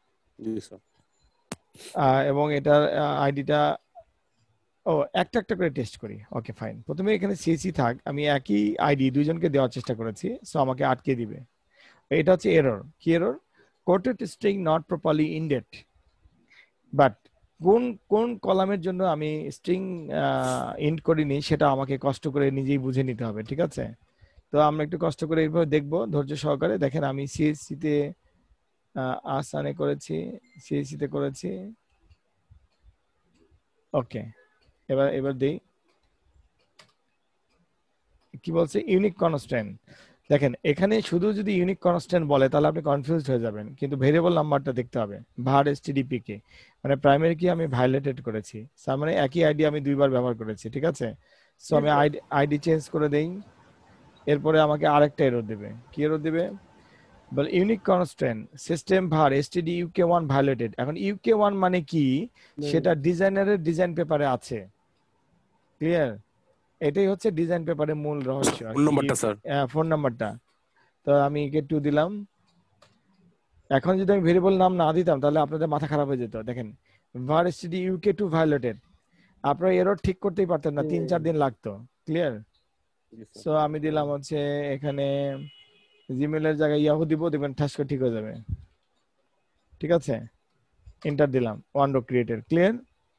এবং এটার আইডিটা, ও একটা একটা করে টেস্ট করি, ওকে ফাইন। প্রথমে এখানে সিএসি থাক, আমি একই আইডি দুইজনকে দেওয়ার চেষ্টা করেছি, সো আমাকে আটকে দিবে। এটা হচ্ছে এরর। কি error? Quoted string not properly ended. But কোন কোন কলামের জন্য আমি স্ট্রিং ইন্ড করিনি সেটা আমাকে কষ্ট করে নিজেই বুঝে নিতে হবে, ঠিক আছে? তো আমরা একটু কষ্ট করে এইভাবে দেখবো ধৈর্য সহকারে। দেখেন আমি সিএসসি তে আসানে করেছি, সিএসসি তে করেছি, ওকে। এবার এবার দেই কি বলছে, ইউনিক কনস্ট্যান্ট। দেখেন এখানে শুধু যদি ইউনিক কনস্ট্যান্ট বলে তাহলে আপনি কনফিউজড হয়ে যাবেন, কিন্তু ভেরিয়েবল নাম্বারটা দেখতে হবে। var stdp কে মানে প্রাইমারি কি আমি ভায়োলেটেড করেছি, তার মানে একই আইডি আমি দুইবার ব্যবহার করেছি, ঠিক আছে? সো আমি আইডি আইডি চেঞ্জ করে দেই। এরপরে আমাকে আরেকটা এরর দিবে। কি এরর দিবে? বল unique constant system var std uk one violated. এখন uk one মানে কি সেটা ডিজাইনারের ডিজাইন পেপারে আছে। ক্লিয়ার? এটাই হচ্ছে ডিজাইন পেপারের মূল রহস্য। ফোন নাম্বারটা স্যার, হ্যাঁ ফোন নাম্বারটা। তো আমি একে টু দিলাম। এখন যদি আমি ভেরিয়েবল নাম না দিতাম তাহলে আপনাদের মাথা খারাপ হয়ে যেত। দেখেন var std uk two violated, আপনারা এরর ঠিক করতেই পারতেন না, তিন চার দিন লাগতো। ক্লিয়ার? সো আমি দিলাম হচ্ছে এখানে জিমেলের জায়গায় ইয়াহু দিব, দেখবেন ঠাস করে ঠিক হয়ে যাবে, ঠিক আছে? এন্টার দিলাম, ওয়ান রো ক্রিয়েটেড। ক্লিয়ার?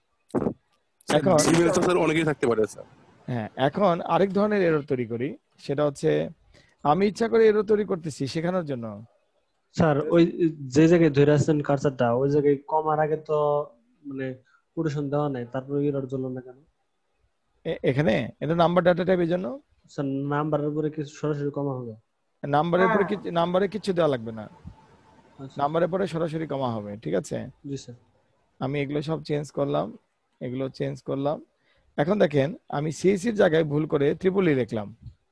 এখন জিমেল তো স্যার অনেকেই থাকতে পারে স্যার। হ্যাঁ, এখন আরেক ধরনের এরর তৈরি করি, সেটা হচ্ছে আমি ইচ্ছা করে এরর তৈরি করতেছি শেখানোর জন্য। স্যার ওই যে জায়গায় ধরে আছেন কার্সারটা ওই জায়গায় কমার আগে তো মানে কোটেশন দেওয়া নাই, তারপরে এরর জ্বললো না কেন? এখানে এটা নাম্বার ডাটা টাইপ, এই জন্য স্যার নাম্বারের উপরে কি সরাসরি কমা হবে? নাম্বারের পরে কিছু নাম্বারে কিছু দেওয়া লাগবে না, আচ্ছা নাম্বারের পরে সরাসরি কমা হবে, ঠিক আছে? জি স্যার। আমি এগুলো সব চেঞ্জ করলাম, এগুলো চেঞ্জ করলাম। এখন দেখেন আমি সিএসির জায়গায় ভুল করে ট্রিপলি লিখলাম।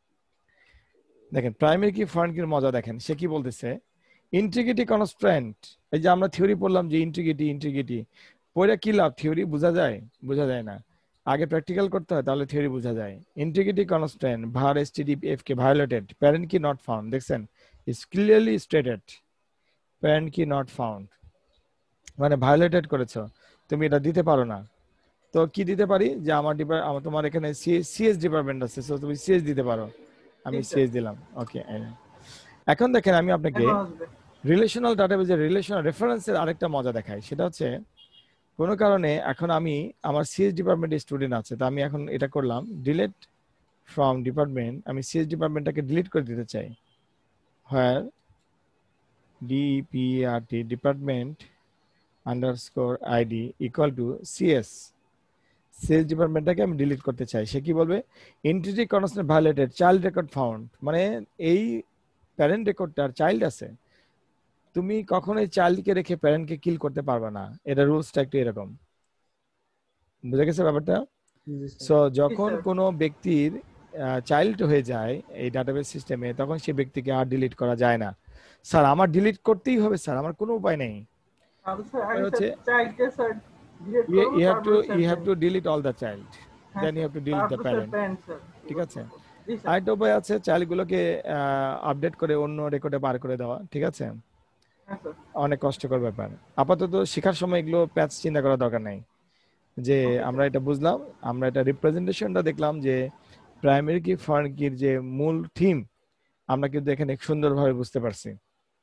দেখেন প্রাইমারি কি ফরেন কির মজা দেখেন, সে কি বলতেছে, ইন্টিগ্রিটি কনস্ট্যান্ট। এই যে আমরা থিওরি পড়লাম যে ইন্টিগ্রিটি ইন্টিগ্রিটি পড়ে কি লাভ, থিওরি বোঝা যায়? বোঝা যায় না, আগে প্র্যাকটিক্যাল করতে হয় তাহলে থিওরি বোঝা যায়। Integrity constant var stdf K violated, parent key not found. দেখছেন is clearly stated, parent key not found মানে ভায়োলেটেড করেছো, তুমি এটা দিতে পারো না। তো কি দিতে পারি, যে আমার আমার তোমার এখানে সিএস ডিপার্টমেন্ট আছে, সো তুমি সিএস দিতে পারো, আমি সিএস দিলাম, ওকে। এখন দেখেন আমি আপনাকে রিলেশনাল ডাটাবেজের রিলেশনাল রেফারেন্সের আরেকটা মজা দেখায়, সেটা হচ্ছে কোনো কারণে এখন আমি আমার সিএস ডিপার্টমেন্টের স্টুডেন্ট আছে, তো আমি এখন এটা করলাম ডিলিট ফ্রম ডিপার্টমেন্ট, আমি সিএস ডিপার্টমেন্টটাকে ডিলিট করে দিতে চাই, where DPRT department underscore ID equal to CS, CS ডিপার্টমেন্টটাকে আমি ডিলিট করতে চাই। সে কি বলবে, entity constant violated, child record found, মানে এই প্যারেন্ট রেকর্ডটার চাইল্ড আছে, তুমি কখনোই চাইল্ডকে রেখে প্যারেন্টকে কিল করতে পারবে না, এটা রুলসটা একটু এরকম, বুঝে গেছে ব্যাপারটা? সো যখন কোনো ব্যক্তির চাইল্ড হয়ে যায় এই ডাটাবেস সিস্টেমে, তখন সেই ব্যক্তিকে আর ডিলিট করা যায় না। স্যার আমার ডিলিট করতেই হবে স্যার, আমার কোনো উপায় নেই। হচ্ছে you have to you have to delete all the child, then you have to delete the parent, ঠিক আছে? আরেকটা উপায় আছে চাইল্ডগুলোকে আপডেট করে অন্য রেকর্ডে বার করে দেওয়া, ঠিক আছে? অনেক কষ্টকর ব্যাপার। আপাতত শেখার সময় এগুলো প্যাচ চিন্তা করার দরকার নাই, যে আমরা এটা বুঝলাম, আমরা এটা রিপ্রেজেন্টেশনটা দেখলাম যে প্রাইমারি কি ফরেন কির যে মূল থিম আমরা কিন্তু এখানে সুন্দরভাবে বুঝতে পারছি।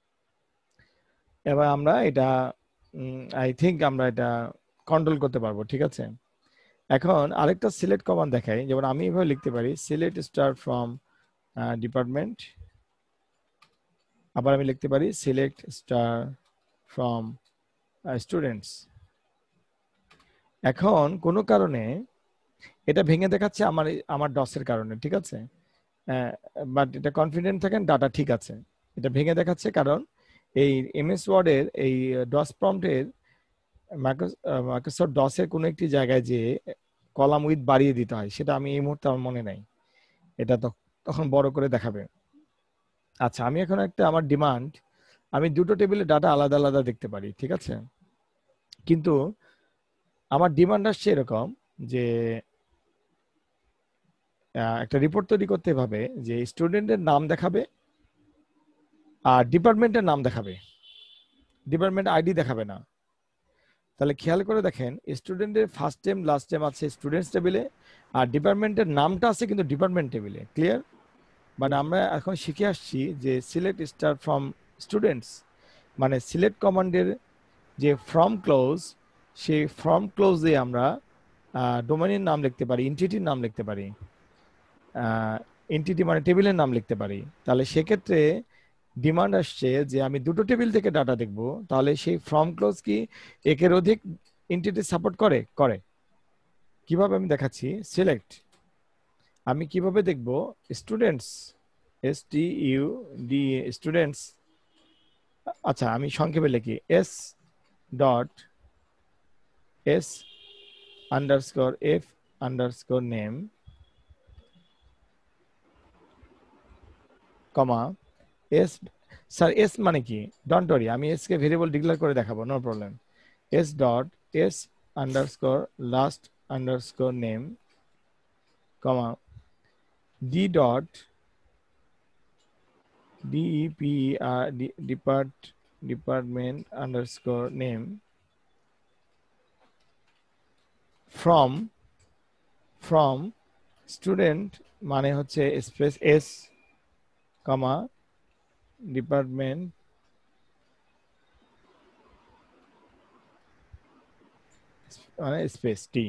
এবার আমরা এটা আই থিঙ্ক আমরা এটা কন্ট্রোল করতে পারবো, ঠিক আছে? এখন আরেকটা সিলেক্ট কমান্ড দেখাই, যেমন আমি এভাবে লিখতে পারি সিলেক্ট স্টার ফ্রম ডিপার্টমেন্ট, আবার আমি লিখতে পারি সিলেক্ট স্টার ফ্রম স্টুডেন্টস। এখন কোনো কারণে এটা ভেঙে দেখাচ্ছে আমার আমার ডসের কারণে, ঠিক আছে? বাট এটা কনফিডেন্ট থাকেন ডাটা ঠিক আছে, এটা ভেঙে দেখাচ্ছে কারণ এই এমএস ওয়ার্ডের এই ডস প্রম্পটের মাইক্রোসফট ডসের কোনো একটি জায়গায় যে কলাম উইথ বাড়িয়ে দিতে হয়, সেটা আমি এই মুহূর্তে আমার মনে নাই, এটা তখন বড় করে দেখাবে। আচ্ছা, আমি এখন একটা আমার ডিমান্ড, আমি দুটো টেবিলে ডাটা আলাদা আলাদা দেখতে পারি, ঠিক আছে? কিন্তু আমার ডিমান্ড আসছে এরকম যে একটা রিপোর্ট তৈরি করতে হবে যে স্টুডেন্টের নাম দেখাবে আর ডিপার্টমেন্টের নাম দেখাবে, ডিপার্টমেন্ট আইডি দেখাবে না। তাহলে খেয়াল করে দেখেন, স্টুডেন্টের ফার্স্ট টাইম লাস্ট টাইম আছে স্টুডেন্টস টেবিলে, আর ডিপার্টমেন্টের নামটা আছে কিন্তু ডিপার্টমেন্ট টেবিলে। ক্লিয়ার? বাট আমরা এখন শিখে আসছি যে সিলেক্ট স্টার ফ্রম স্টুডেন্টস, মানে সিলেক্ট কমান্ডের যে ফ্রম ক্লোজ, সেই ফ্রম ক্লোজে আমরা ডোমেনের নাম লিখতে পারি, এন্টিটির নাম লিখতে পারি, এন্টিটি মানে টেবিলের নাম লিখতে পারি। তাহলে সেক্ষেত্রে ডিমান্ড আসছে যে আমি দুটো টেবিল থেকে ডাটা দেখব, তাহলে সেই ফ্রম ক্লোজ কি একের অধিক এন্টিটি সাপোর্ট করে? করে। কিভাবে আমি দেখাচ্ছি, সিলেক্ট, আমি কিভাবে দেখব students, S T U D students, আচ্ছা আমি সংক্ষেপে লিখি S dot S underscore F underscore name comma S, sir S মানে কি? ডন্ট ওয়ারি, আমি এস কে ভেরিয়েবল ডিক্লেয়ার করে দেখাবো, no problem. S dot S underscore last underscore name comma D dot DPR depart department underscore name from from student মানে হচ্ছে স্পেস এস কমা ডিপার্টমেন্ট মানে space T,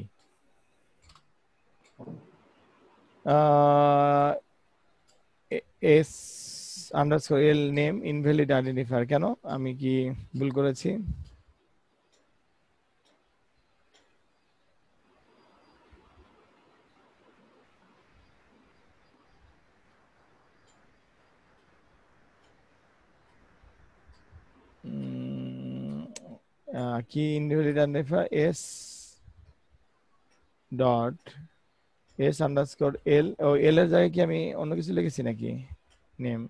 S underscore L name invalid identifier. কেন, আমি কি ভুল করেছি? কি invalid identifier S dot S underscore L, ও এল এর জায়গায় কি আমি অন্য কিছু লিখেছি নাকি? নেম,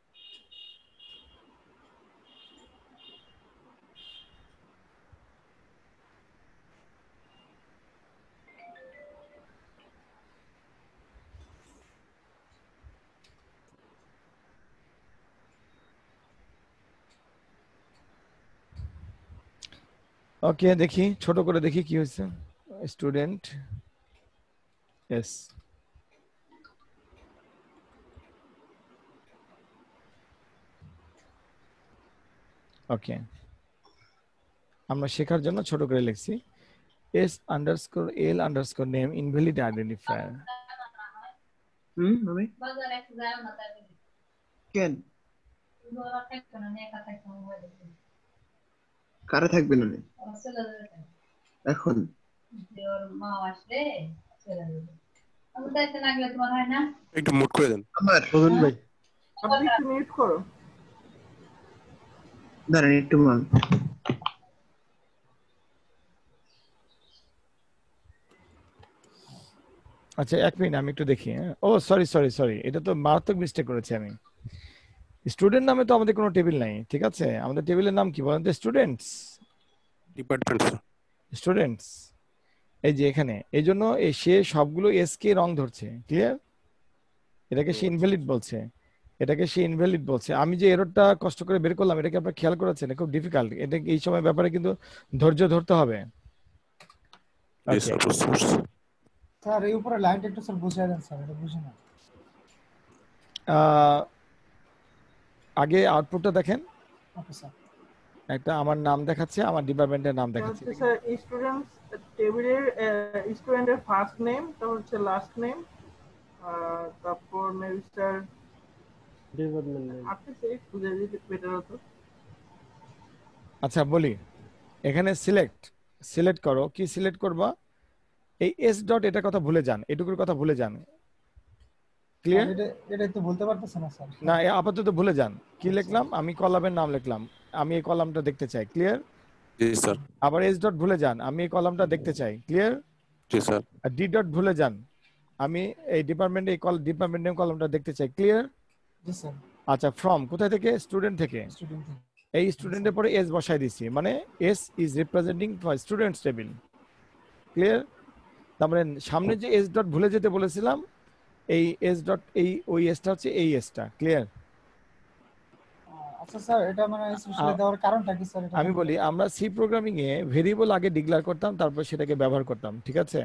ওকে দেখি ছোট করে দেখি কি হয়েছে। স্টুডেন্ট এস, ওকে, আমরা শেখার জন্য ছোট করে লিখছি S underscore L underscore name invalid identifier. হুম আমি কেন কারা থাকবে না এখন একটু মুট করে দেন আমার বলুন ভাই। আপনি একটু মিউট করো। দাঁড়ান একটু মান আচ্ছা এক মিনিট আমি একটু দেখি। হ্যাঁ, ও সরি সরি সরি, এটা তো মারাত্মক মিস্টেক করেছি আমি। স্টুডেন্ট নামে তো আমাদের কোনো টেবিল নাই, ঠিক আছে? আমাদের টেবিলের নাম কি বলেন তো? স্টুডেন্টস। ডিপার্টমেন্ট স্টুডেন্টস এই যে এখানে, এই জন্য সে সবগুলো এস কে রং ধরছে, ক্লিয়ার? এটাকে সে ইনভ্যালিড বলছে, এটাকে সে ইনভ্যালিড বলছে। আমি যে এররটা কষ্ট করে বের করলাম, এটাকে আপনারা খেয়াল করেছেন? খুব ডিফিকাল্ট, এটা এই সময় ব্যাপারে কিন্তু ধৈর্য ধরতে হবে। স্যার এই উপরে লাইনটা একটু স্যার বুঝিয়ে দেন স্যার, এটা বুঝি না। আগে আউটপুটটা দেখেন। Okay sir. একটা আমার নাম দেখাচ্ছে, আমার ডিপার্টমেন্টের নাম দেখাচ্ছে। স্যার স্টুডেন্টস টেবিলের স্টুডেন্টের ফার্স্ট নেম, তারপর হচ্ছে লাস্ট নেম, তারপর মেবি স্যার ডিপার্টমেন্ট নেম। আপনি সেটা খুঁজে দিতে বেটার হতো। আচ্ছা বলি, এখানে সিলেক্ট সিলেক্ট করো। কি সিলেক্ট করবা? এই এস ডট, এটা কথা ভুলে যান, এটুকুর কথা ভুলে যান। ক্লিয়ার? এটা এটা তো বলতে পারতেছ না স্যার। না আপাতত ভুলে যান। কি লিখলাম আমি? কলামের নাম লিখলাম, আমি এই কলামটা দেখতে চাই। ক্লিয়ার? জি স্যার। আবার এস ডট ভুলে যান, আমি এই কলামটা দেখতে চাই। ক্লিয়ার? জি স্যার। আর ডি ডট ভুলে যান, আমি এই ডিপার্টমেন্টে এই কল ডিপার্টমেন্ট নেম কলামটা দেখতে চাই। ক্লিয়ার? জি স্যার। আচ্ছা ফ্রম কোথায় থেকে? স্টুডেন্ট থেকে। স্টুডেন্ট থেকে। এই স্টুডেন্টের পরে এস বসাই দিছি, মানে S is representing for students table. Clear? তারপরে সামনে যে এস ডট ভুলে যেতে বলেছিলাম, এই এস ডট এই ওই এসটা হচ্ছে এই এসটা। ক্লিয়ার? আচ্ছা স্যার, এটা মানে স্পেশালি দেওয়ার কারণটা কি স্যার? এটা আমি বলি, আমরা সি প্রোগ্রামিং এ ভেরিয়েবল আগে ডিক্লেয়ার করতাম, তারপর সেটাকে ব্যবহার করতাম, ঠিক আছে?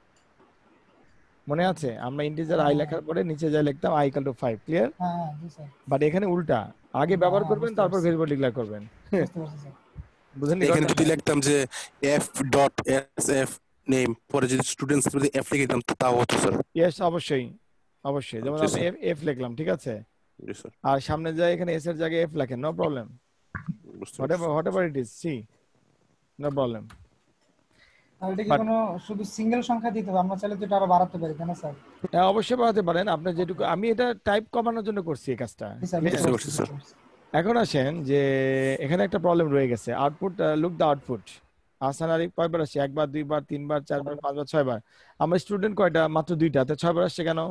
মনে আছে? আমরা ইন্টিজার আই লেখার পরে নিচে যা লিখতাম I equal to five. Clear? হ্যাঁ জি স্যার। বাট এখানে উল্টা, আগে ব্যবহার করবেন তারপর ভেরিয়েবল ডিক্লেয়ার করবেন। বুঝতে পারছি স্যার। বুঝলেন? এখানে যদি লিখতাম যে F dot S F name, পরে যদি স্টুডেন্টস যদি এফ লিখে দিতাম তাও হতো স্যার। ইয়েস, অবশ্যই অবশ্যই। যেমন আমি এফ এফ লিখলাম, ঠিক আছে? জি স্যার। আর সামনে যায় এখানে এস এর জায়গায় এফ লেখেন, no problem. Whatever whatever it is, see, no problem. আর এটা কি কোনো শুধু সিঙ্গেল সংখ্যা দিতে হবে? আমরা চাইলে তো এটা আরো বাড়াতে পারি, তাই না স্যার? হ্যাঁ অবশ্যই বাড়াতে পারেন, আপনার যেটুকু। আমি এটা টাইপ কমানোর জন্য করছি এই কাজটা। এখন আসেন যে এখানে একটা প্রবলেম রয়ে গেছে। Output, look the output. Ahsan Arif কয়বার আসছে? একবার, দুইবার, তিনবার, চারবার, পাঁচবার, ছয়বার। আমার স্টুডেন্ট কয়টা? মাত্র দুইটা। তো ছয়বার আসছে কেন?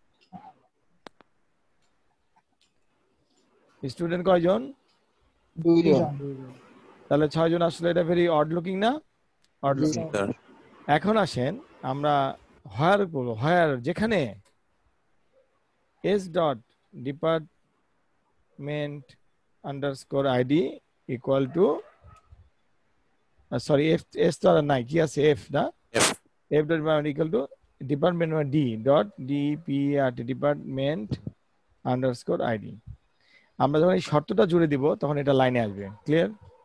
স্টুডেন্ট কয়জন? দুইজন। তাহলে ছয়জন আসলে এটা ভেরি অড লুকিং না? Odd looking. এখন আসেন আমরা হোয়ার করবো। হোয়ার যেখানে S dot department underscore ID equal to, sorry F S তো আর নাই, কি আছে? এফ না? F dot equal to department D dot DPRT department underscore ID. আমরা যখন এই শর্তটা জুড়ে দিব তখন এটা লাইনে আসবে। ক্লিয়ার?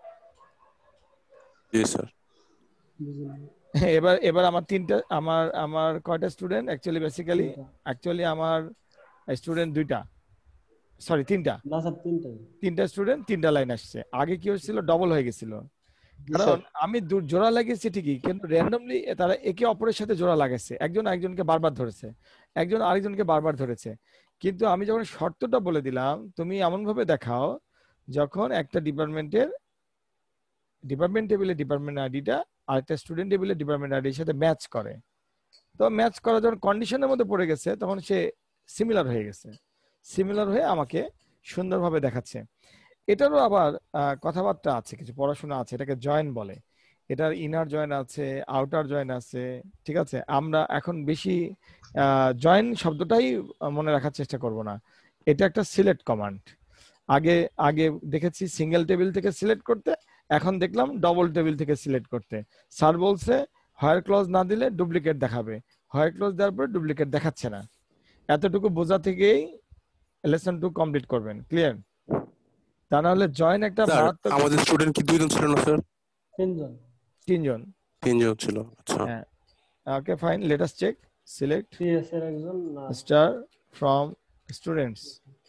জি স্যার। এবার এবার আমার তিনটা, আমার আমার কয়টা স্টুডেন্ট? অ্যাকচুয়ালি বেসিক্যালি অ্যাকচুয়ালি আমার স্টুডেন্ট দুইটা, সরি তিনটা। না স্যার তিনটা। তিনটা স্টুডেন্ট, তিনটা লাইন আসছে। আগে কি হয়েছিল? ডবল হয়ে গেছিল। কারণ আমি জোড়া লাগিয়েছি ঠিকই, কিন্তু র্যান্ডমলি তারা একে অপরের সাথে জোড়া লাগাচ্ছে। একজন একজনকে বারবার ধরেছে, একজন আরেকজনকে বারবার ধরেছে। কিন্তু আমি যখন শর্তটা বলে দিলাম, তুমি এমন ভাবে দেখাও যখন একটা ডিপার্টমেন্টের ডিপার্টমেন্ট টেবিলে ডিপার্টমেন্ট আইডিটা আর একটা স্টুডেন্ট টেবিলে ডিপার্টমেন্ট আইডির সাথে ম্যাচ করে। তো ম্যাচ করা যখন কন্ডিশনের মধ্যে পড়ে গেছে, তখন সে সিমিলার হয়ে গেছে। সিমিলার হয়ে আমাকে সুন্দরভাবে দেখাচ্ছে। এটারও আবার কথাবার্তা আছে, কিছু পড়াশোনা আছে, এটাকে জয়েন বলে। এটার ইনার জয়েন আছে, আউটার জয়েন আছে, ঠিক আছে? আমরা এখন বেশি জয়েন শব্দটাই মনে রাখার চেষ্টা করব না। এটা একটা সিলেক্ট কমান্ড। আগে আগে দেখেছি সিঙ্গেল টেবিল থেকে সিলেক্ট করতে, এখন দেখলাম ডবল টেবিল থেকে সিলেক্ট করতে। স্যার বলছে হোয়ার ক্লজ না দিলে ডুপ্লিকেট দেখাবে, হোয়ার ক্লজ দেওয়ার পরে ডুপ্লিকেট দেখাচ্ছে না। এতটুকু বোঝা থেকেই লেসন টু কমপ্লিট করবেন। ক্লিয়ার? তা না হলে জয়েন একটা স্যার মারাত্মক। আমাদের স্টুডেন্ট কি দুইজন ছিল না স্যার? তিনজন তিনজন তিনজন ছিল, আচ্ছা। হ্যাঁ, okay fine, let us check. Select CS এর একজন না স্টার ফ্রম স্টুডেন্টস,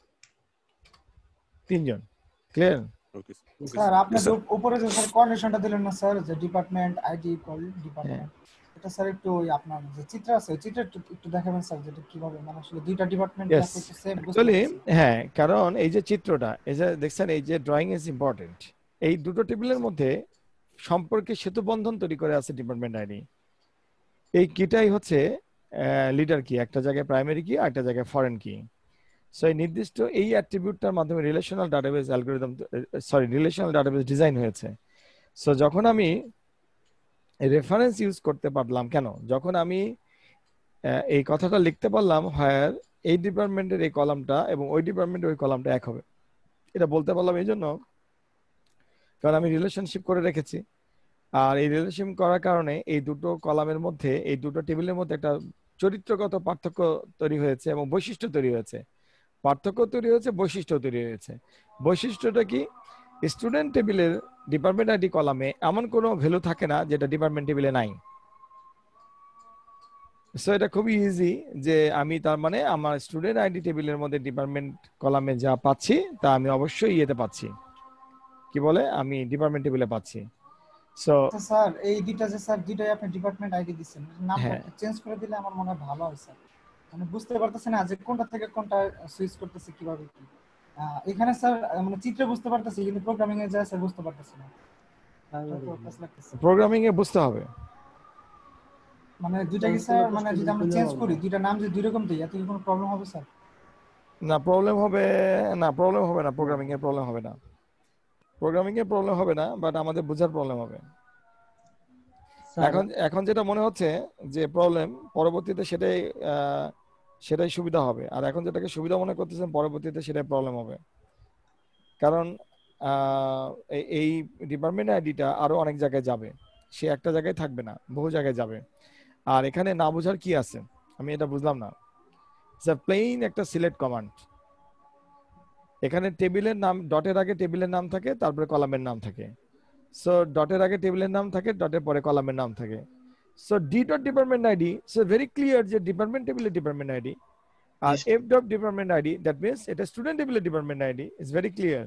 তিনজন, ক্লিয়ার? ওকে স্যার আপনি যে উপরে যে স্যার কন্ডিশনটা দিলেন না স্যার, যে ডিপার্টমেন্ট আইডি ইকুয়াল ডিপার্টমেন্ট, এটা স্যার একটু ওই আপনার যে চিত্র আছে ওই চিত্র একটু একটু দেখাবেন স্যার, যেটা কিভাবে মানে আসলে দুইটা ডিপার্টমেন্ট Yes. একটু সেম বুঝতে অ্যাকচুয়ালি পারছি। হ্যাঁ, কারণ এই যে চিত্রটা, এই যে দেখছেন, এই যে ড্রয়িং ইজ ইম্পর্টেন্ট। এই দুটো টেবিলের মধ্যে সম্পর্কে সেতু বন্ধন তৈরি করে আছে ডিপার্টমেন্ট আইডি। এই কিটাই হচ্ছে লিডার কি, একটা জায়গায় প্রাইমারি কি আর একটা জায়গায় ফরেন কি। সো এই নির্দিষ্ট এই অ্যাট্রিবিউটটার মাধ্যমে relational database algorithm, sorry relational database design হয়েছে। সো যখন আমি রেফারেন্স ইউজ করতে পারলাম, কেন, যখন আমি আহ, এই কথাটা লিখতে পারলাম হায়ার এই ডিপার্টমেন্টের এই কলামটা এবং ওই ডিপার্টমেন্টের ওই কলামটা এক হবে, এটা বলতে পারলাম এই জন্য কারণ আমি রিলেশনশিপ করে রেখেছি। আর এই রিলেশন করার কারণে এই দুটো কলামের মধ্যে, এই দুটো টেবিলের মধ্যে একটা চরিত্রগত পার্থক্য তৈরি হয়েছে এবং বৈশিষ্ট্য তৈরি হয়েছে। পার্থক্য তৈরি হয়েছে, বৈশিষ্ট্য তৈরি হয়েছে। বৈশিষ্ট্যটা কি, স্টুডেন্ট টেবিলের ডিপার্টমেন্ট আইডি কলামে এমন কোনো ভ্যালু থাকে না যেটা ডিপার্টমেন্ট টেবিলে নাই। সো এটা খুবই ইজি যে আমি তার মানে আমার স্টুডেন্ট আইডি টেবিলের মধ্যে ডিপার্টমেন্ট কলামে যা পাচ্ছি তা আমি অবশ্যই ইয়েতে পাচ্ছি, কি বলে, আমি ডিপার্টমেন্ট টেবিলে পাচ্ছি। সো আচ্ছা স্যার, এই দুইটা যে স্যার দুইটাই আপনি ডিপার্টমেন্ট আইডি দিচ্ছেন, নামটা হ্যাঁ, একটু চেঞ্জ করে দিলে আমার মনে হয় ভালো হয় স্যার। মানে বুঝতে পারতেছি না যে কোনটা থেকে কোনটা সুইচ করতেছে কিভাবে কি। আহ, এখানে স্যার মানে চিত্রে বুঝতে পারতেছি কিন্তু প্রোগ্রামিং এ যা স্যার বুঝতে পারতেছি না। প্রোগ্রামিং এ বুঝতে হবে। মানে দুইটা কি স্যার, মানে যদি আমরা চেঞ্জ করি দুইটা নাম যদি দুই রকম দিই, এত কি কোনো প্রবলেম হবে স্যার? না প্রবলেম হবে না, প্রবলেম হবে না, প্রোগ্রামিং এর প্রবলেম হবে না, প্রোগ্রামিং এর প্রবলেম হবে না, বাট আমাদের বোঝার প্রবলেম হবে। এখন এখন যেটা মনে হচ্ছে যে প্রবলেম, পরবর্তীতে সেটাই আহ, সেটাই সুবিধা হবে। আর এখন যেটাকে সুবিধা মনে করতেছেন পরবর্তীতে সেটাই প্রবলেম হবে। কারণ আহ, এই- এই ডিপার্টমেন্ট আইডিটা আরো অনেক জায়গায় যাবে, সে একটা জায়গায় থাকবে না, বহু জায়গায় যাবে। আর এখানে না বোঝার কি আছে আমি এটা বুঝলাম না। প্লেইন একটা সিলেক্ট কমান্ড, এখানে টেবিলের নাম, ডটের আগে টেবিলের নাম থাকে, তারপরে কলামের নাম থাকে। সো ডটের আগে টেবিলের নাম থাকে, ডটের পরে কলামের নাম থাকে। So D dot department ID, so very clear যে ডিপার্টমেন্ট টেবিলের ডিপার্টমেন্ট আইডি, আর F dot department ID, that means এটা স্টুডেন্ট টেবিলের department ID, is very clear.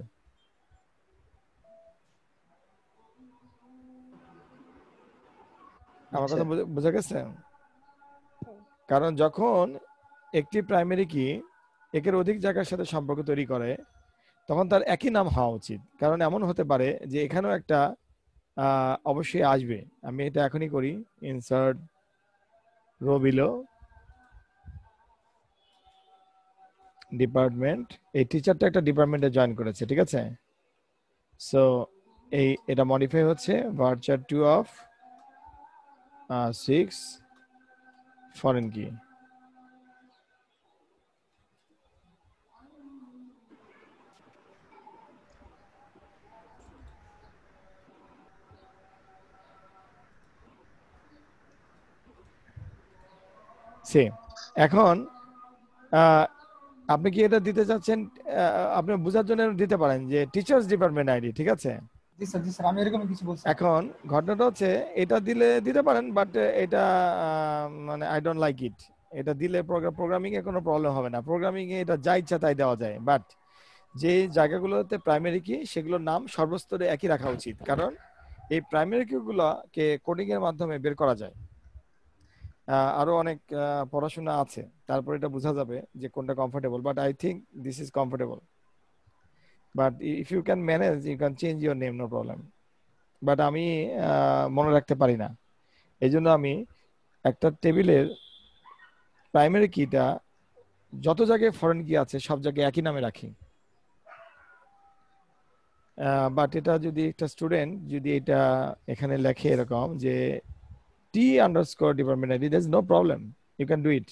আমার কথা বুঝা- বোঝা গেছে? কারণ যখন একটি প্রাইমারি কি একের অধিক জায়গার সাথে সম্পর্ক তৈরি করে তখন তার একই নাম হওয়া উচিত। কারণ এমন হতে পারে যে এখানেও একটা আহ, অবশ্যই আসবে। আমি এটা এখনই করি, ইনসার্ট রো বিলো ডিপার্টমেন্ট, এই টিচারটা একটা ডিপার্টমেন্টে জয়েন করেছে, ঠিক আছে? সো এই এটা মডিফাই হচ্ছে varchar two of six foreign key. সে এখন আহ, আপনি কি এটা দিতে চাচ্ছেন, আহ, আপনি বোঝার জন্য দিতে পারেন যে টিচার্স ডিপার্টমেন্ট আইডি, ঠিক আছে? জি স্যার, জি স্যার, আমি এরকম কিছু বলছি। এখন ঘটনাটা হচ্ছে এটা দিলে দিতে পারেন, বাট এটা আহ, মানে আই ডোন্ট লাইক ইট। এটা দিলে প্রোগ্রামিং এ কোনো প্রবলেম হবে না, প্রোগ্রামিং এ এটা যা ইচ্ছা তাই দেওয়া যায়। বাট যে জায়গাগুলোতে প্রাইমারি কি সেগুলোর নাম সর্বস্তরে একই রাখা উচিত, কারণ এই প্রাইমারি কি গুলোকে কোডিং এর মাধ্যমে বের করা যায়। আহ, আরো অনেক আহ, পড়াশোনা আছে, তারপর এটা বোঝা যাবে যে কোনটা comfortable, but I think this is comfortable. But if you can manage you can change your name, no problem. But আমি আহ, মনে রাখতে পারি না, এই জন্য আমি একটা টেবিলের প্রাইমারি কিটা যত জায়গায় ফরেন কি আছে সব জায়গায় একই নামে রাখি। বাট এটা যদি একটা স্টুডেন্ট যদি এটা এখানে লেখে এরকম যে T underscore department ID, there is no problem, you can do it.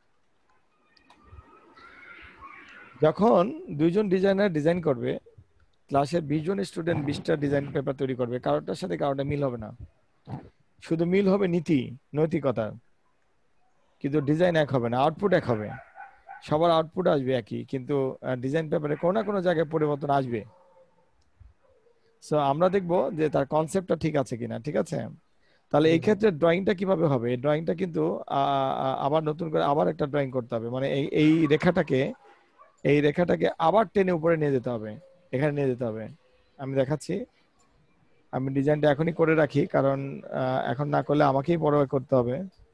যখন দুইজন ডিজাইনার ডিজাইন করবে, ক্লাসের বিশ জন স্টুডেন্ট বিশটা ডিজাইন পেপার তৈরি করবে, কারোটার সাথে কারোটা মিল হবে না, শুধু মিল হবে নীতি নৈতিকতা, কিন্তু ডিজাইন এক হবে না, আউটপুট এক হবে। সবার আউটপুট আসবে একই, কিন্তু ডিজাইন পেপারে কোনো না কোনো জায়গায় পরিবর্তন আসবে। সো আমরা দেখব যে তার কনসেপ্টটা ঠিক আছে কিনা, ঠিক আছে? তাহলে এই ক্ষেত্রে ড্রয়িংটা কিভাবে হবে? এই ড্রয়িংটা কিন্তু আবার নতুন করে আবার একটা ড্রয়িং করতে হবে, মানে এই এই রেখাটাকে এই রেখাটাকে আবার টেনে উপরে নিয়ে যেতে হবে, এখানে নিয়ে যেতে হবে। আমি দেখাচ্ছি, আমি ডিজাইনটা এখনই করে রাখি, কারণ এখন না করলে আমাকেই বড় করতে হবে।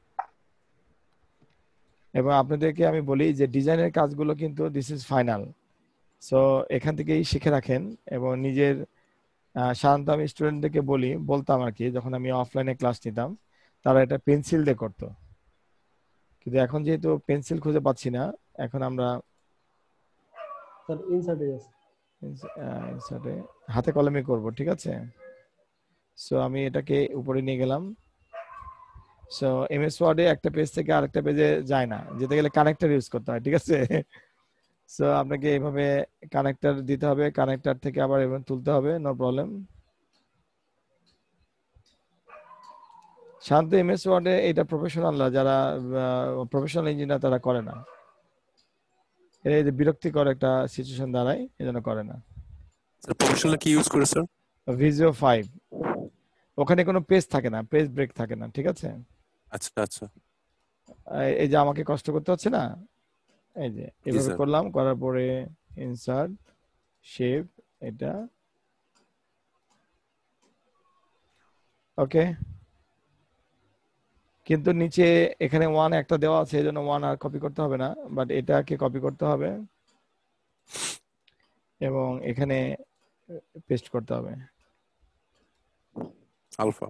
এবং আপনাদেরকে আমি বলি যে ডিজাইনের কাজগুলো কিন্তু দিস ইজ ফাইনাল, সো এখান থেকেই শিখে রাখেন। এবং নিজের সাধারণত আমি স্টুডেন্টদেরকে বলি বলতাম আর কি, যখন আমি অফলাইনে ক্লাস নিতাম তারা এটা পেন্সিল দিয়ে করতো, কিন্তু এখন যেহেতু পেন্সিল খুঁজে পাচ্ছি না, এখন আমরা ইনসার্টে হাতে কলমে করব, ঠিক আছে? সো আমি এটাকে উপরে নিয়ে গেলাম। সো এমএস ওয়ার্ডে একটা পেজ থেকে আরেকটা পেজে যায় না, যেতে গেলে কানেক্টর ইউজ করতে হয়, ঠিক আছে? সো আপনাকে এইভাবে কানেক্টর দিতে হবে, কানেক্টর থেকে আবার এভাবে তুলতে হবে, নো প্রবলেম। শান্ত এমএস ওয়ার্ডে এটা প্রফেশনালরা, যারা প্রফেশনাল ইঞ্জিনিয়ার তারা করে না, এই যে বিরক্তিকর একটা সিচুয়েশন দাঁড়ায়, এজন্য করে না। স্যার প্রফেশনাল কি ইউজ করে স্যার? ভিজিও ফাইভ, ওখানে কোনো পেজ থাকে না, পেজ ব্রেক থাকে না, ঠিক আছে? আচ্ছা আচ্ছা, এই যে আমাকে কষ্ট করতে হচ্ছে না, এই যে এভাবে করলাম, করার পরে ইনসার্ট শেপ, এটা ওকে। কিন্তু নিচে এখানে ওয়ান একটা দেওয়া আছে, এজন্য ওয়ান আর কপি করতে হবে না, বাট এটাকে কপি করতে হবে এবং এখানে পেস্ট করতে হবে আলফা।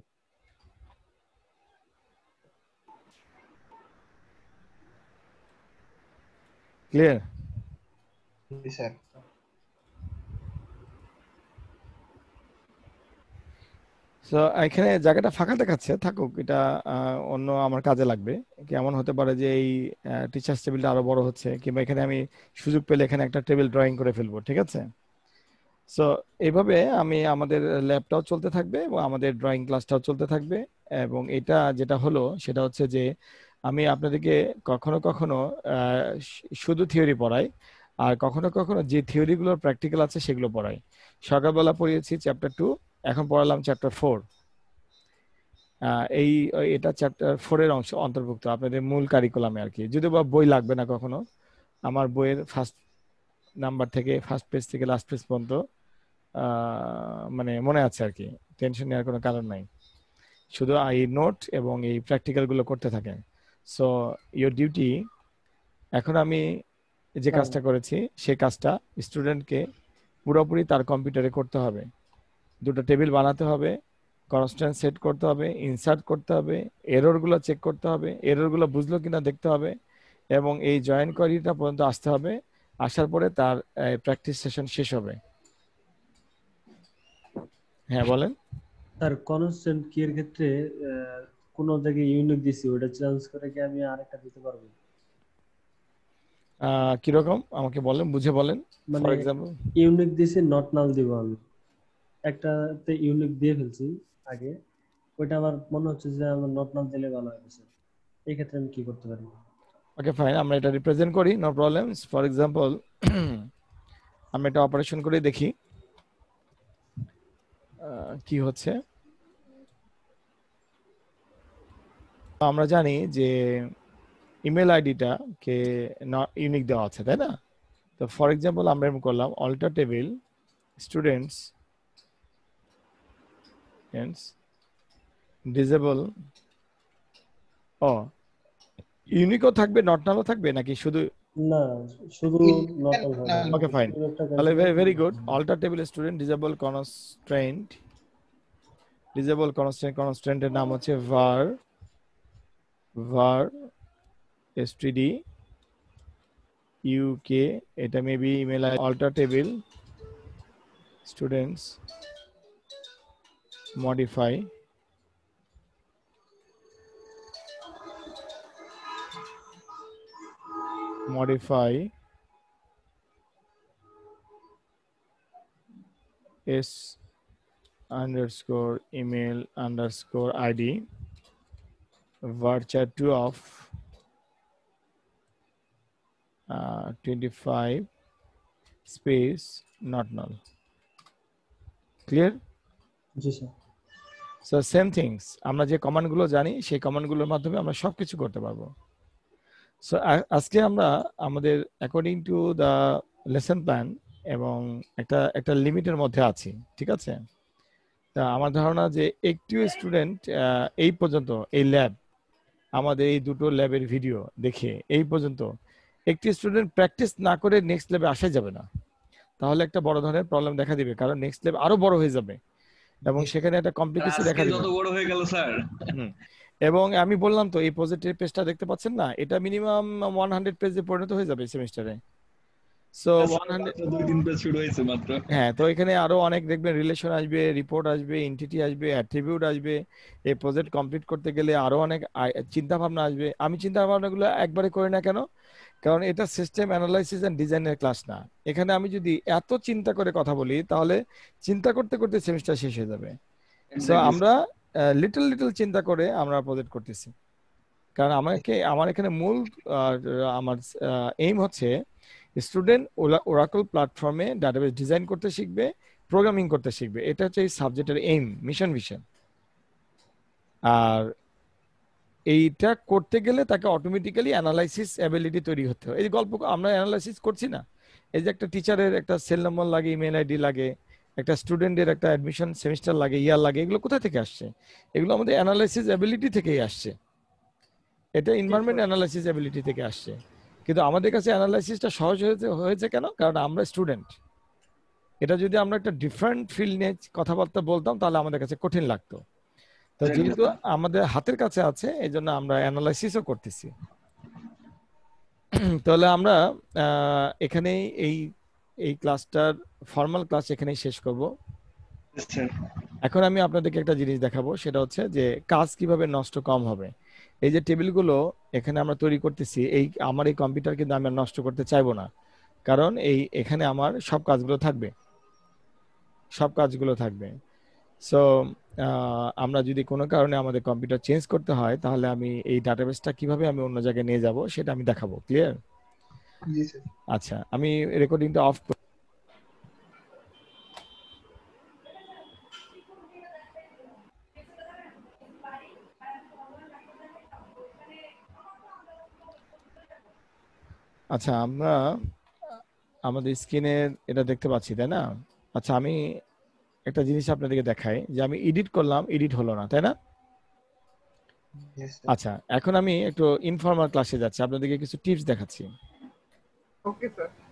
ক্লিয়ার? জি স্যার। সো এখানে জায়গাটা ফাঁকা দেখাচ্ছে, থাকুক, এটা অন্য আমার কাজে লাগবে। কেমন হতে পারে যে এই টিচার্স টেবিলটা আরো বড় হচ্ছে, কিংবা এখানে আমি সুযোগ পেলে এখানে একটা টেবিল ড্রয়িং করে ফেলবো, ঠিক আছে? সো এইভাবে আমি আমাদের ল্যাবটাও চলতে থাকবে এবং আমাদের ড্রয়িং ক্লাসটাও চলতে থাকবে। এবং এটা যেটা হলো সেটা হচ্ছে যে আমি আপনাদেরকে কখনো কখনো শুধু থিওরি পড়াই, আর কখনো কখনো যে থিওরিগুলোর প্র্যাকটিক্যাল আছে সেগুলো পড়াই। সকালবেলা পড়িয়েছি চ্যাপ্টার টু, এখন পড়ালাম চ্যাপ্টার ফোর। এই এটা চ্যাপ্টার ফোরের অংশ অন্তর্ভুক্ত আপনাদের মূল কারিকুলামে আর কি, যদিও বা বই লাগবে না কখনো। আমার বইয়ের ফার্স্ট নাম্বার থেকে ফার্স্ট পেজ থেকে লাস্ট পেজ পর্যন্ত মানে মনে আছে আর কি, টেনশন নেওয়ার কোনো কারণ নাই। শুধু এই নোট এবং এই প্র্যাকটিক্যাল গুলো করতে থাকেন। সো ইওর ডিউটি, এখন আমি যে কাজটা করেছি সেই কাজটা স্টুডেন্টকে পুরোপুরি তার কম্পিউটারে করতে হবে। দুটো টেবিল বানাতে হবে, কনস্ট্যান্ট সেট করতে হবে, ইনসার্ট করতে হবে, এরর গুলো চেক করতে হবে, এরর গুলো বুঝলো কিনা দেখতে হবে, এবং এই জয়েন কোয়ারিটা পর্যন্ত আসতে হবে। আসার পরে তার প্র্যাকটিস সেশন শেষ হবে। হ্যাঁ বলেন স্যার। কনস্ট্যান্ট কি এর ক্ষেত্রে কোন জায়গায় ইউনিক দিছি, ওটা চেঞ্জ করে কি আমি আরেকটা দিতে পারবো? কি রকম আমাকে বলেন, বুঝে বলেন। ফর এক্সাম্পল ইউনিক দিছি, নট নাল দিব আমি, একটাতে ইউনিক দিয়ে ফেলছি আগে, ওইটা আমার মনে হচ্ছে যে আমার নট নাল দিলে ভালো হবে স্যার। এই ক্ষেত্রে আমি কি করতে পারি? ওকে ফাইন, আমরা এটা রিপ্রেজেন্ট করি, নো প্রবলেম। ফর এক্সাম্পল আমরা এটা অপারেশন করে দেখি কি হচ্ছে। আমরা জানি যে ইমেল আইডিটা কে ইউনিক দেওয়া আছে, তাই না? তো ফর এক্সাম্পল আমরা এরকম করলাম অল্টার টেবিল স্টুডেন্টস ডিসেবল। ও ইউনিকও থাকবে, নট নালও থাকবে নাকি শুধু? না, শুধু নট নাল হবে। ওকে ফাইন, তাহলে very very good. Alter table student disable constraint, disable constraint, কনস্ট্রেন্টের নাম হচ্ছে var var std uk, এটা maybe email alter table students modify modify s underscore email underscore id varchar two of uh, twenty-five space not null. Clear? জি স্যার। সো সেম থিংস, আমরা যে কমান্ডগুলো জানি সেই কমান্ডগুলোর মাধ্যমে আমরা সবকিছু করতে পারবো। সো আজকে আমরা আমাদের according to the lesson plan এবং একটা একটা লিমিটের মধ্যে আছি, ঠিক আছে? তা আমার ধারণা যে একটিও স্টুডেন্ট এই পর্যন্ত এই ল্যাব, আমাদের এই দুটো ল্যাবের ভিডিও দেখে এই পর্যন্ত একটি স্টুডেন্ট প্র্যাকটিস না করে নেক্সট ল্যাবে আসা যাবে না, তাহলে একটা বড় ধরনের প্রবলেম দেখা দিবে, কারণ নেক্সট ল্যাব আরো বড় হয়ে যাবে এবং সেখানে একটা কমপ্লিকেসি দেখা দিবে। যত বড় হয়ে গেল স্যার। এবং আমি বললাম তো এই পজিটিভ পেজটা দেখতে পাচ্ছেন না, এটা মিনিমাম একশো পেজে পরিণত হয়ে যাবে সেমিস্টারে। সো একশো দুই তিন পেজ শুরু হয়েছে মাত্র। হ্যাঁ, তো এখানে আরো অনেক দেখবেন রিলেশন আসবে, রিপোর্ট আসবে, এন্টিটি আসবে, অ্যাট্রিবিউট আসবে। এই প্রজেক্ট কমপ্লিট করতে গেলে আরো অনেক চিন্তা ভাবনা আসবে। আমি চিন্তা ভাবনাগুলো একবারে করি না কেন? কারণ এটা সিস্টেম অ্যানালাইসিস এন্ড ডিজাইনের ক্লাস না। এখানে আমি যদি এত চিন্তা করে কথা বলি তাহলে চিন্তা করতে করতে সেমিস্টার শেষ হয়ে যাবে। সো আমরা লিটল লিটল চিন্তা করে আমরা প্রজেক্ট করতেছি, কারণ আমাকে আমার এখানে মূল আমার এইম হচ্ছে স্টুডেন্ট ওরাকল প্ল্যাটফর্মে ডাটাবেস ডিজাইন করতে শিখবে, প্রোগ্রামিং করতে শিখবে। এটা হচ্ছে এই সাবজেক্টের এইম, মিশন ভিশন। আর এইটা করতে গেলে তাকে অটোমেটিক্যালি অ্যানালাইসিস অ্যাবিলিটি তৈরি হতে হয়। এই গল্প আমরা অ্যানালাইসিস করছি না, এই যে একটা টিচারের একটা সেল নম্বর লাগে, ইমেল আইডি লাগে, একটা স্টুডেন্টের একটা অ্যাডমিশন সেমিস্টার লাগে, ইয়ার লাগে, এগুলো কোথা থেকে আসছে? এগুলো আমাদের অ্যানালাইসিস অ্যাবিলিটি থেকেই আসছে। এটা এনভায়রনমেন্ট অ্যানালাইসিস অ্যাবিলিটি থেকে আসছে। কিন্তু আমাদের কাছে অ্যানালাইসিসটা সহজ হয়েছে হয়েছে কেন? কারণ আমরা স্টুডেন্ট। এটা যদি আমরা একটা ডিফারেন্ট ফিল্ড নিয়ে কথাবার্তা বলতাম তাহলে আমাদের কাছে কঠিন লাগতো। তো যেহেতু আমাদের হাতের কাছে আছে এই জন্য আমরা অ্যানালাইসিসও করতেছি। তাহলে আমরা এখানে এই এই ক্লাসটার ফর্মাল ক্লাস এখানেই শেষ করব। এখন আমি আপনাদেরকে একটা জিনিস দেখাবো, সেটা হচ্ছে যে কাজ কিভাবে নষ্ট কম হবে। এই যে টেবিলগুলো এখানে আমরা তৈরি করতেছি, এই আমার এই কম্পিউটার কিন্তু আমি নষ্ট করতে চাইবো না, কারণ এই এখানে আমার সব কাজগুলো থাকবে, সব কাজগুলো থাকবে। সো আমরা যদি কোনো কারণে আমাদের কম্পিউটার চেঞ্জ করতে হয় তাহলে আমি এই ডাটাবেসটা কিভাবে আমি অন্য জায়গায় নিয়ে যাব সেটা আমি দেখাবো। ক্লিয়ার? জি স্যার। আচ্ছা, আমি রেকর্ডিংটা অফ করি। আচ্ছা, আমরা আমাদের স্ক্রিনে এটা দেখতে পাচ্ছি, তাই না? আচ্ছা, আমি একটা জিনিস আপনাদেরকে দেখাই যে আমি এডিট করলাম, এডিট হলো না, তাই না? আচ্ছা, এখন আমি একটু ইনফর্মাল ক্লাসে যাচ্ছি, আপনাদেরকে কিছু টিপস দেখাচ্ছি। Okay sir.